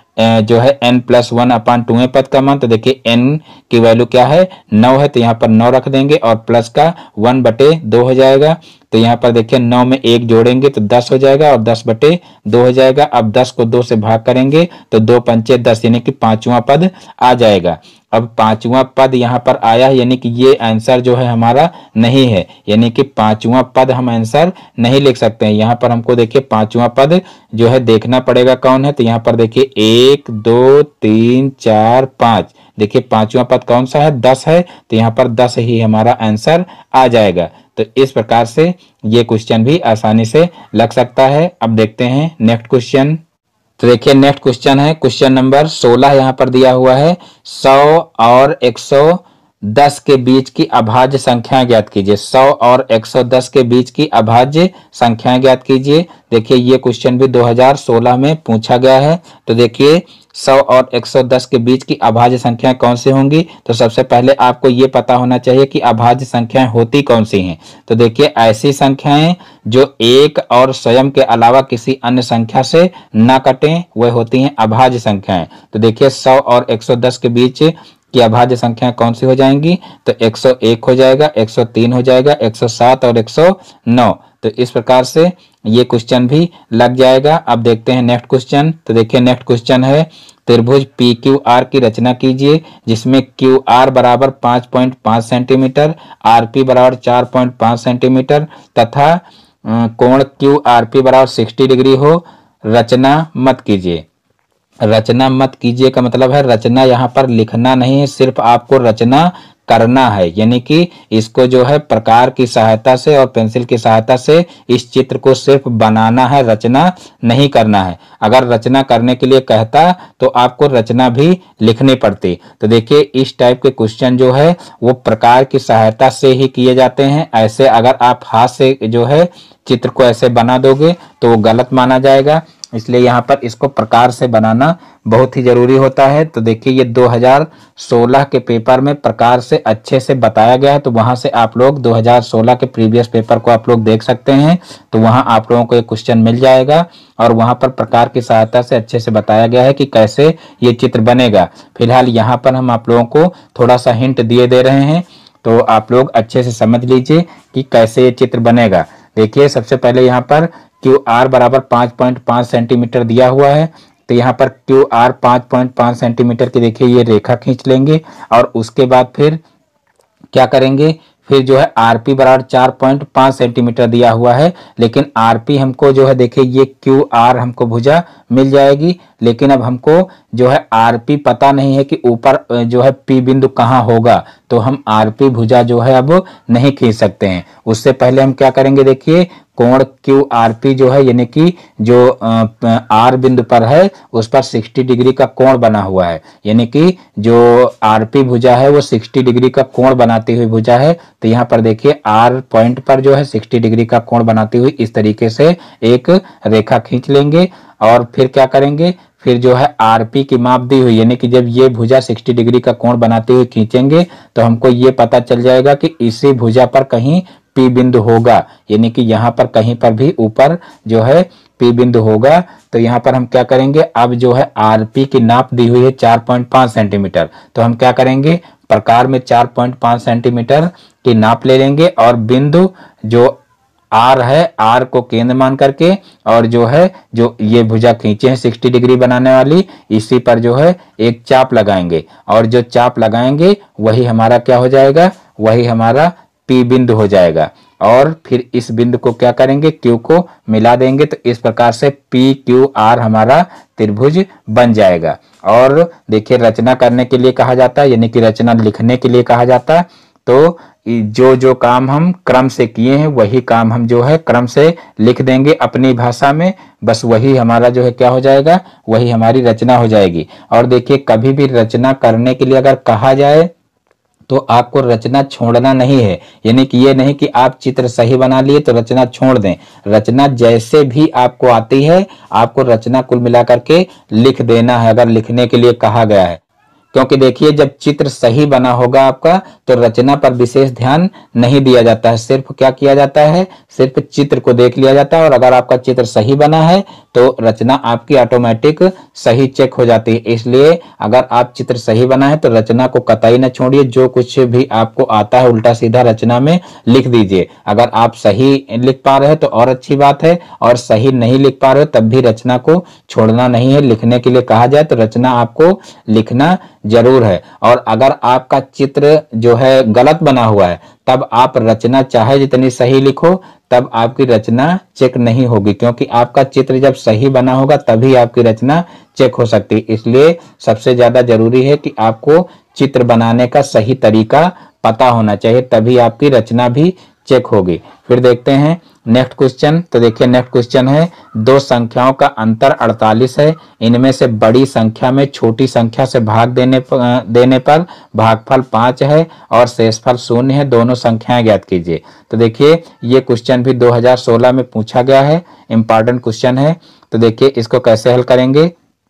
Speaker 1: जो है n प्लस वन अपान टूवें पद का मान। तो देखिए n की वैल्यू क्या है, नौ है, तो यहाँ पर नौ रख देंगे और प्लस का वन बटे दो हो जाएगा। तो तो यहाँ पर देखिए नौ में एक जोड़ेंगे तो दस हो जाएगा और दस बटे दो हो जाएगा। अब दस को दो से भाग करेंगे तो दो पंचे दस यानी कि पांचवा पद आ जाएगा। अब पांचवा पद यहाँ पर आया यानी कि ये आंसर जो है हमारा नहीं है, यानी कि पांचवा पद हम आंसर नहीं लिख सकते हैं। यहाँ पर हमको देखिए पांचवा पद जो है देखना पड़ेगा कौन है। तो यहाँ पर देखिए एक दो तीन चार पांच, देखिए पांचवा पद कौन सा है, दस है। तो यहाँ पर दस ही हमारा आंसर आ जाएगा। तो इस प्रकार से ये क्वेश्चन भी आसानी से लग सकता है। अब देखते हैं नेक्स्ट क्वेश्चन। तो देखिए नेक्स्ट क्वेश्चन है क्वेश्चन नंबर सोलह। यहाँ पर दिया हुआ है सौ और एक सौ दस के बीच की अभाज्य संख्याएं ज्ञात कीजिए। सौ और एक सौ दस के बीच की अभाज्य संख्याएं ज्ञात कीजिए। देखिए ये क्वेश्चन भी दो हज़ार सोलह में पूछा गया है। तो देखिए सौ और एक सौ दस के बीच की अभाज्य संख्याएं कौन सी होंगी। तो सबसे पहले आपको ये पता होना चाहिए कि अभाज्य संख्याएं होती कौन सी हैं। तो देखिए ऐसी संख्याएं जो एक और स्वयं के अलावा किसी अन्य संख्या से न कटें वह होती हैं अभाज्य संख्याएं। तो देखिए सौ और एक सौ दस के बीच की अभाज्य संख्याएं कौन सी हो जाएंगी। तो एक सौ एक हो जाएगा, एक सौ तीन हो जाएगा, एक सौ सात और एक सौ नौ। तो इस प्रकार से ये क्वेश्चन भी लग जाएगा। अब देखते हैं नेक्स्ट क्वेश्चन। तो देखिए नेक्स्ट क्वेश्चन है त्रिभुज पी क्यू आर की रचना कीजिए जिसमें क्यू आर बराबर पाँच पॉइंट पाँच सेंटीमीटर, आर पी बराबर चार पॉइंट पाँच सेंटीमीटर तथा कोण क्यू आर पी बराबर साठ डिग्री हो। रचना मत कीजिए। रचना मत कीजिए का मतलब है रचना यहाँ पर लिखना नहीं है, सिर्फ आपको रचना करना है, यानी कि इसको जो है प्रकार की सहायता से और पेंसिल की सहायता से इस चित्र को सिर्फ बनाना है, रचना नहीं करना है। अगर रचना करने के लिए कहता तो आपको रचना भी लिखनी पड़ती। तो देखिए इस टाइप के क्वेश्चन जो है वो प्रकार की सहायता से ही किए जाते हैं। ऐसे अगर आप हाथ से जो है चित्र को ऐसे बना दोगे तो वो गलत माना जाएगा, इसलिए यहाँ पर इसको प्रकार से बनाना बहुत ही जरूरी होता है। तो देखिए ये दो हज़ार सोलह के पेपर में प्रकार से अच्छे से बताया गया है। तो वहां से आप लोग दो हज़ार सोलह के प्रीवियस पेपर को आप लोग देख सकते हैं। तो वहां आप लोगों को एक क्वेश्चन मिल जाएगा और वहां पर प्रकार की सहायता से अच्छे से बताया गया है कि कैसे ये चित्र बनेगा। फिलहाल यहाँ पर हम आप लोगों को थोड़ा सा हिंट दिए दे रहे हैं, तो आप लोग अच्छे से समझ लीजिए कि कैसे ये चित्र बनेगा। देखिए सबसे पहले यहाँ पर क्यू आर बराबर पाँच पॉइंट पाँच सेंटीमीटर दिया हुआ है। तो यहाँ पर क्यू आर पाँच पॉइंट पाँच सेंटीमीटर की देखिए ये रेखा खींच लेंगे और उसके बाद फिर क्या करेंगे, फिर जो है आरपी बराबर चार पॉइंट पाँच सेंटीमीटर दिया हुआ है, लेकिन आरपी हमको जो है देखिए ये क्यू आर हमको भुजा मिल जाएगी, लेकिन अब हमको जो है आरपी पता नहीं है कि ऊपर जो है पी बिंदु कहाँ होगा। तो हम आरपी भुजा जो है अब नहीं खींच सकते हैं। उससे पहले हम क्या करेंगे, देखिए कोण क्यू आर पी जो है यानी कि जो आर बिंदु पर है उस पर साठ डिग्री का कोण बना हुआ है, यानी कि जो आरपी भुजा है वो साठ डिग्री का कोण बनाती हुई भुजा है। तो यहाँ पर देखिए आर पॉइंट पर जो है साठ डिग्री का कोण बनाती हुई इस तरीके से एक रेखा खींच लेंगे और फिर क्या करेंगे, फिर जो है आरपी की माप दी हुई यानी कि जब ये भुजा साठ डिग्री का कोण बनाते हुए खींचेंगे तो हमको ये पता चल जाएगा कि इसी भुजा पर कहीं पी बिंदु होगा, यानी कि यहाँ पर कहीं पर भी ऊपर जो है पी बिंदु होगा। तो यहाँ पर हम क्या करेंगे, अब जो है आरपी की नाप दी हुई है चार पॉइंट पाँच सेंटीमीटर, तो हम क्या करेंगे प्रकार में चार पॉइंट पाँच सेंटीमीटर की नाप ले लेंगे और बिंदु जो आर है आर को केंद्र मान करके और जो है जो ये भुजा खींचे हैं साठ डिग्री बनाने वाली इसी पर जो है एक चाप लगाएंगे और जो चाप लगाएंगे वही हमारा क्या हो जाएगा, वही हमारा पी बिंदु हो जाएगा। और फिर इस बिंदु को क्या करेंगे, क्यू को मिला देंगे। तो इस प्रकार से पी क्यू आर हमारा त्रिभुज बन जाएगा। और देखिए रचना करने के लिए कहा जाता है, यानी कि रचना लिखने के लिए कहा जाता है। तो जो जो काम हम क्रम से किए हैं वही काम हम जो है क्रम से लिख देंगे अपनी भाषा में, बस वही हमारा जो है क्या हो जाएगा, वही हमारी रचना हो जाएगी। और देखिए कभी भी रचना करने के लिए अगर कहा जाए तो आपको रचना छोड़ना नहीं है, यानी कि ये नहीं कि आप चित्र सही बना लिए तो रचना छोड़ दें। रचना जैसे भी आपको आती है आपको रचना कुल मिलाकर के लिख देना है अगर लिखने के लिए कहा गया है। क्योंकि देखिए जब चित्र सही बना होगा आपका तो रचना पर विशेष ध्यान नहीं दिया जाता है, सिर्फ क्या किया जाता है, सिर्फ चित्र को देख लिया जाता है। और अगर आपका चित्र सही बना है तो रचना आपकी ऑटोमेटिक सही चेक हो जाती है। इसलिए अगर आप चित्र सही बना है तो रचना को कतई न छोड़िए, जो कुछ भी आपको आता है उल्टा सीधा रचना में लिख दीजिए। अगर आप सही लिख पा रहे हैं तो और अच्छी बात है, और सही नहीं लिख पा रहे हो तब भी रचना को छोड़ना नहीं है। लिखने के लिए कहा जाए तो रचना आपको लिखना जरूर है। और अगर आपका चित्र जो है गलत बना हुआ है तब आप रचना चाहे जितनी सही लिखो तब आपकी रचना चेक नहीं होगी, क्योंकि आपका चित्र जब सही बना होगा तभी आपकी रचना चेक हो सकती है। इसलिए सबसे ज्यादा जरूरी है कि आपको चित्र बनाने का सही तरीका पता होना चाहिए, तभी आपकी रचना भी चेक होगी। फिर देखते हैं नेक्स्ट क्वेश्चन। तो देखिए नेक्स्ट क्वेश्चन है, दो संख्याओं का अंतर अड़तालीस है, इनमें से बड़ी संख्या में छोटी संख्या से भाग देने पर, देने पर भागफल पांच है और शेषफल शून्य है, दोनों संख्याएं ज्ञात कीजिए। तो देखिए ये क्वेश्चन भी दो हज़ार सोलह में पूछा गया है, इंपॉर्टेंट क्वेश्चन है। तो देखिए इसको कैसे हल करेंगे।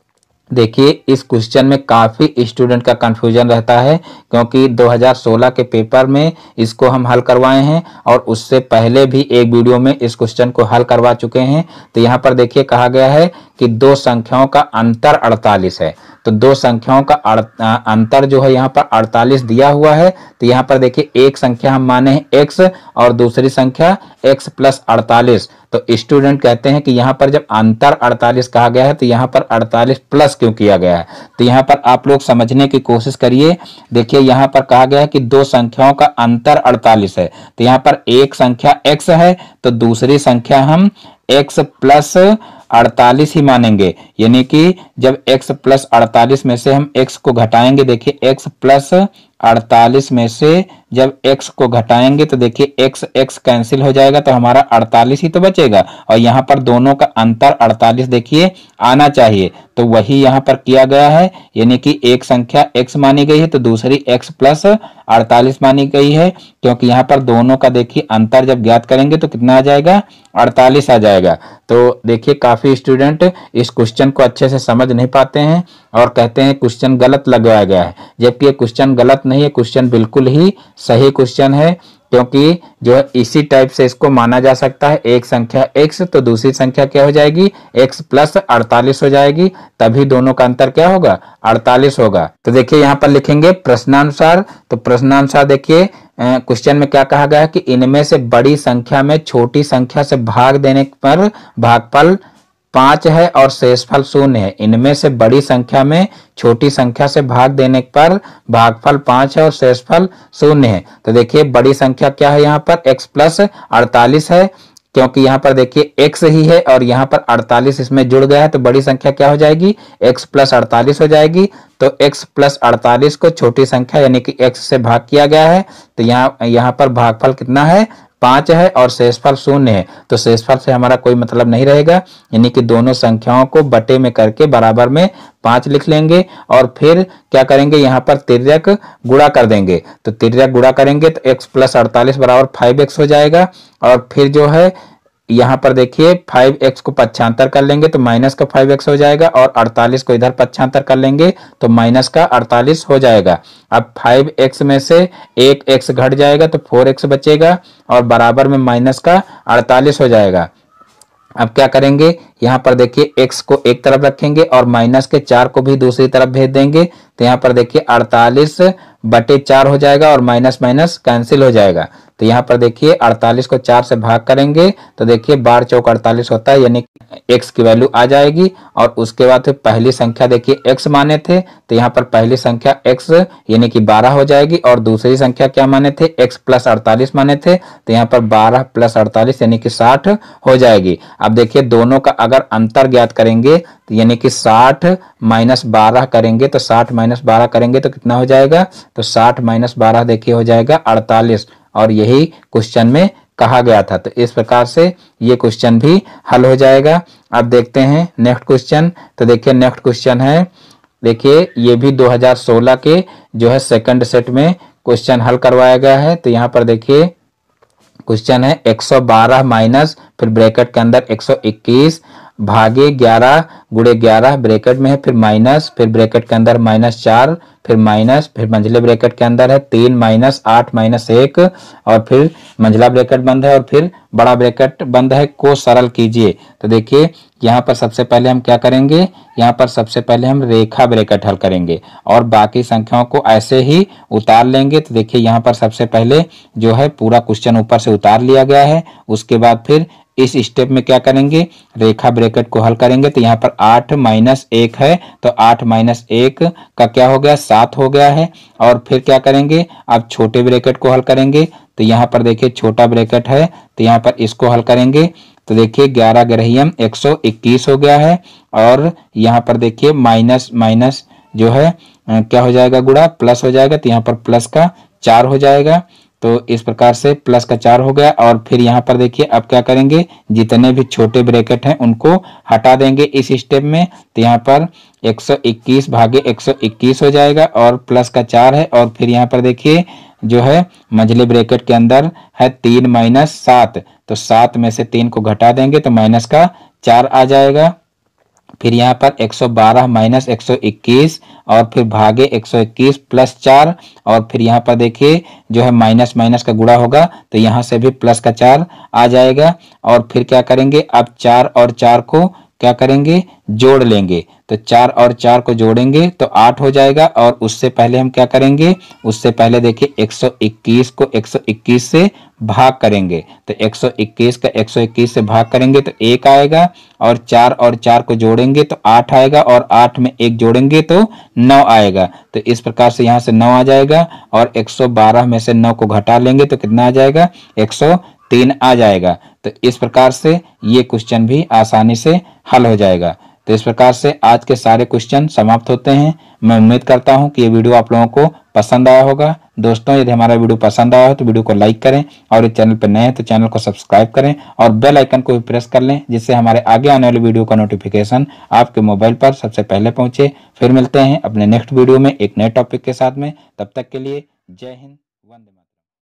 Speaker 1: देखिए इस क्वेश्चन में काफी स्टूडेंट का कंफ्यूजन रहता है, क्योंकि दो हज़ार सोलह के पेपर में इसको हम हल करवाए हैं और उससे पहले भी एक वीडियो में इस क्वेश्चन को हल करवा चुके हैं। तो यहाँ पर देखिए कहा गया है कि दो संख्याओं का अंतर अड़तालीस है, तो दो संख्याओं का अंतर जो है यहाँ पर अड़तालीस दिया हुआ है। तो यहाँ पर देखिए एक संख्या हम माने हैं x और दूसरी संख्या x प्लस अड़तालीस। तो स्टूडेंट कहते हैं कि यहाँ पर जब अंतर अड़तालीस कहा गया है तो यहाँ पर अड़तालीस प्लस क्यों किया गया है। तो यहाँ पर आप लोग समझने की कोशिश करिए। देखिए यहाँ पर कहा गया है कि दो संख्याओं का अंतर अड़तालीस है, तो यहाँ पर एक संख्या x है तो दूसरी संख्या हम x प्लस अड़तालीस ही मानेंगे, यानी कि जब x प्लस अड़तालीस में से हम x को घटाएंगे, देखिए x प्लस अड़तालीस में से जब x को घटाएंगे तो देखिए x x कैंसिल हो जाएगा तो हमारा अड़तालीस ही तो बचेगा, और यहाँ पर दोनों का अंतर अड़तालीस देखिए आना चाहिए, तो वही यहाँ पर किया गया है। यानी कि एक संख्या x मानी गई है तो दूसरी x प्लस अड़तालीस मानी गई है, क्योंकि यहाँ पर दोनों का देखिए अंतर जब ज्ञात करेंगे तो कितना आ जाएगा, अड़तालीस आ जाएगा। तो देखिए काफी स्टूडेंट इस क्वेश्चन को अच्छे से समझ नहीं पाते हैं और कहते हैं क्वेश्चन गलत लगाया गया है, जबकि ये क्वेश्चन गलत नहीं है, क्वेश्चन बिल्कुल ही सही क्वेश्चन है। क्योंकि जो है इसी टाइप से इसको माना जा सकता है, एक संख्या x तो दूसरी संख्या क्या हो जाएगी, x प्लस अड़तालीस हो जाएगी, तभी दोनों का अंतर क्या होगा, अड़तालीस होगा। तो देखिए यहाँ पर लिखेंगे प्रश्नानुसार। तो प्रश्नानुसार देखिए क्वेश्चन में क्या कहा गया है कि इनमें से बड़ी संख्या में छोटी संख्या से भाग देने पर भागफल पांच है और शेषफल शून्य है। इनमें से बड़ी संख्या में छोटी संख्या से भाग देने पर भागफल पांच है और शेषफल शून्य है। तो देखिए बड़ी संख्या क्या है, यहाँ पर x प्लस अड़तालीस है, क्योंकि यहाँ पर देखिए x ही है और यहाँ पर अड़तालीस इसमें जुड़ गया है, तो बड़ी संख्या क्या हो जाएगी, x प्लस अड़तालीस हो जाएगी। तो x प्लस अड़तालीस को छोटी संख्या यानी कि x से भाग किया गया है, तो यहाँ यहाँ पर भागफल कितना है, पांच है और शेषफल शून्य है, तो शेषफल से हमारा कोई मतलब नहीं रहेगा। यानी कि दोनों संख्याओं को बटे में करके बराबर में पांच लिख लेंगे और फिर क्या करेंगे, यहाँ पर तिर्यक गुणा कर देंगे। तो तिर्यक गुणा करेंगे तो x प्लस अड़तालीस बराबर फाइव एक्स हो जाएगा, और फिर जो है यहाँ पर देखिए फाइव एक्स को पक्षांतर कर लेंगे तो माइनस का फाइव एक्स हो जाएगा, और अड़तालीस को इधर पक्षांतर कर लेंगे तो माइनस का अड़तालीस हो जाएगा। अब फाइव एक्स में से एक x घट जाएगा तो फोर एक्स बचेगा और बराबर में माइनस का अड़तालीस हो जाएगा। अब क्या करेंगे, यहाँ पर देखिए x को एक तरफ रखेंगे और माइनस के चार को भी दूसरी तरफ भेज देंगे, तो यहाँ पर देखिए अड़तालीस बटे चार हो जाएगा और माइनस माइनस कैंसिल हो जाएगा। तो यहाँ पर देखिए अड़तालीस को चार से भाग करेंगे तो देखिए बार चौक अड़तालीस होता है, यानी x की वैल्यू आ जाएगी। और उसके बाद फिर पहली संख्या देखिए x माने थे तो यहाँ पर पहली संख्या x यानी कि बारह हो जाएगी, और दूसरी संख्या क्या माने थे, x प्लस अड़तालीस माने थे, तो यहाँ पर बारह प्लस अड़तालीस यानी कि साठ हो जाएगी। अब देखिए दोनों का अगर अंतर ज्ञात करेंगे तो यानी कि साठ माइनस बारह करेंगे तो साठ माइनस बारह करेंगे तो कितना हो जाएगा, तो साठ माइनस बारह देखिए हो जाएगा अड़तालीस, और यही क्वेश्चन में कहा गया था। तो इस प्रकार से ये क्वेश्चन भी हल हो जाएगा। अब देखते हैं नेक्स्ट क्वेश्चन। तो देखिए नेक्स्ट क्वेश्चन है, देखिए ये भी दो हज़ार सोलह के जो है सेकंड सेट में क्वेश्चन हल करवाया गया है। तो यहाँ पर देखिए क्वेश्चन है एक सौ बारह माइनस फिर ब्रैकेट के अंदर एक सौ इक्कीस भागे ग्यारह गुणे ग्यारह ब्रैकेट में है, फिर माइनस, फिर ब्रैकेट के अंदर माइनस चार, फिर माइनस, फिर मंझले ब्रैकेट के अंदर है तीन माइनस आठ माइनस एक, और फिर मंझला ब्रैकेट बंद है और फिर बड़ा ब्रैकेट बंद है, को सरल कीजिए। तो देखिए यहाँ पर सबसे पहले हम क्या करेंगे, यहाँ पर सबसे पहले हम रेखा ब्रैकेट हल करेंगे और बाकी संख्याओं को ऐसे ही उतार लेंगे। तो देखिए यहाँ पर सबसे पहले जो है पूरा क्वेश्चन ऊपर से उतार लिया गया है। उसके बाद फिर इस स्टेप में क्या करेंगे, रेखा ब्रैकेट को हल करेंगे। तो यहाँ पर आठ माइनस एक है, तो आठ माइनस एक का क्या हो गया, सात हो गया है। और फिर क्या करेंगे, अब छोटे ब्रैकेट को हल करेंगे। तो यहाँ पर देखिए छोटा ब्रैकेट है, तो यहाँ पर इसको हल करेंगे। तो देखिए ग्यारह ग्रहियम एक सौ इक्कीस हो गया है, और यहाँ पर देखिए माइनस माइनस जो है क्या हो जाएगा, गुणा प्लस हो जाएगा। तो यहाँ पर प्लस का चार हो जाएगा। तो इस प्रकार से प्लस का चार हो गया। और फिर यहाँ पर देखिए अब क्या करेंगे, जितने भी छोटे ब्रैकेट हैं उनको हटा देंगे इस स्टेप में। तो यहाँ पर एक सौ इक्कीस भागे एक सौ इक्कीस हो जाएगा और प्लस का चार है। और फिर यहाँ पर देखिए जो है मंझले ब्रैकेट के अंदर है तीन माइनस सात, तो सात में से तीन को घटा देंगे तो माइनस का चार आ जाएगा। फिर यहाँ पर एक सौ बारह माइनस एक सौ इक्कीस और फिर भागे एक सौ इक्कीस प्लस चार, और फिर यहाँ पर देखिए जो है माइनस माइनस का गुणा होगा तो यहाँ से भी प्लस का चार आ जाएगा। और फिर क्या करेंगे, अब चार और चार को क्या करेंगे, जोड़ लेंगे। तो चार और चार को जोड़ेंगे तो आठ हो जाएगा। और उससे पहले हम क्या करेंगे, उससे पहले देखिए एक सौ इक्कीस को एक सौ इक्कीस से भाग करेंगे। तो एक सौ इक्कीस का एक सौ इक्कीस से भाग करेंगे तो एक आएगा, और चार और चार को जोड़ेंगे तो आठ आएगा, और आठ में एक जोड़ेंगे तो नौ आएगा। तो इस प्रकार से यहाँ से नौ आ जाएगा, और एक सौ बारह में से नौ को घटा लेंगे तो कितना आ जाएगा, एक सौ तीन आ जाएगा। तो इस प्रकार से ये क्वेश्चन भी आसानी से हल हो जाएगा। तो इस प्रकार से आज के सारे क्वेश्चन समाप्त होते हैं। मैं उम्मीद करता हूं कि ये वीडियो आप लोगों को पसंद आया होगा। दोस्तों यदि हमारा वीडियो पसंद आया हो तो वीडियो को लाइक करें, और इस चैनल पर नए हैं तो चैनल को सब्सक्राइब करें और बेल आइकन को भी प्रेस कर लें, जिससे हमारे आगे आने वाली वीडियो का नोटिफिकेशन आपके मोबाइल पर सबसे पहले पहुंचे। फिर मिलते हैं अपने नेक्स्ट वीडियो में एक नए टॉपिक के साथ में। तब तक के लिए जय हिंद।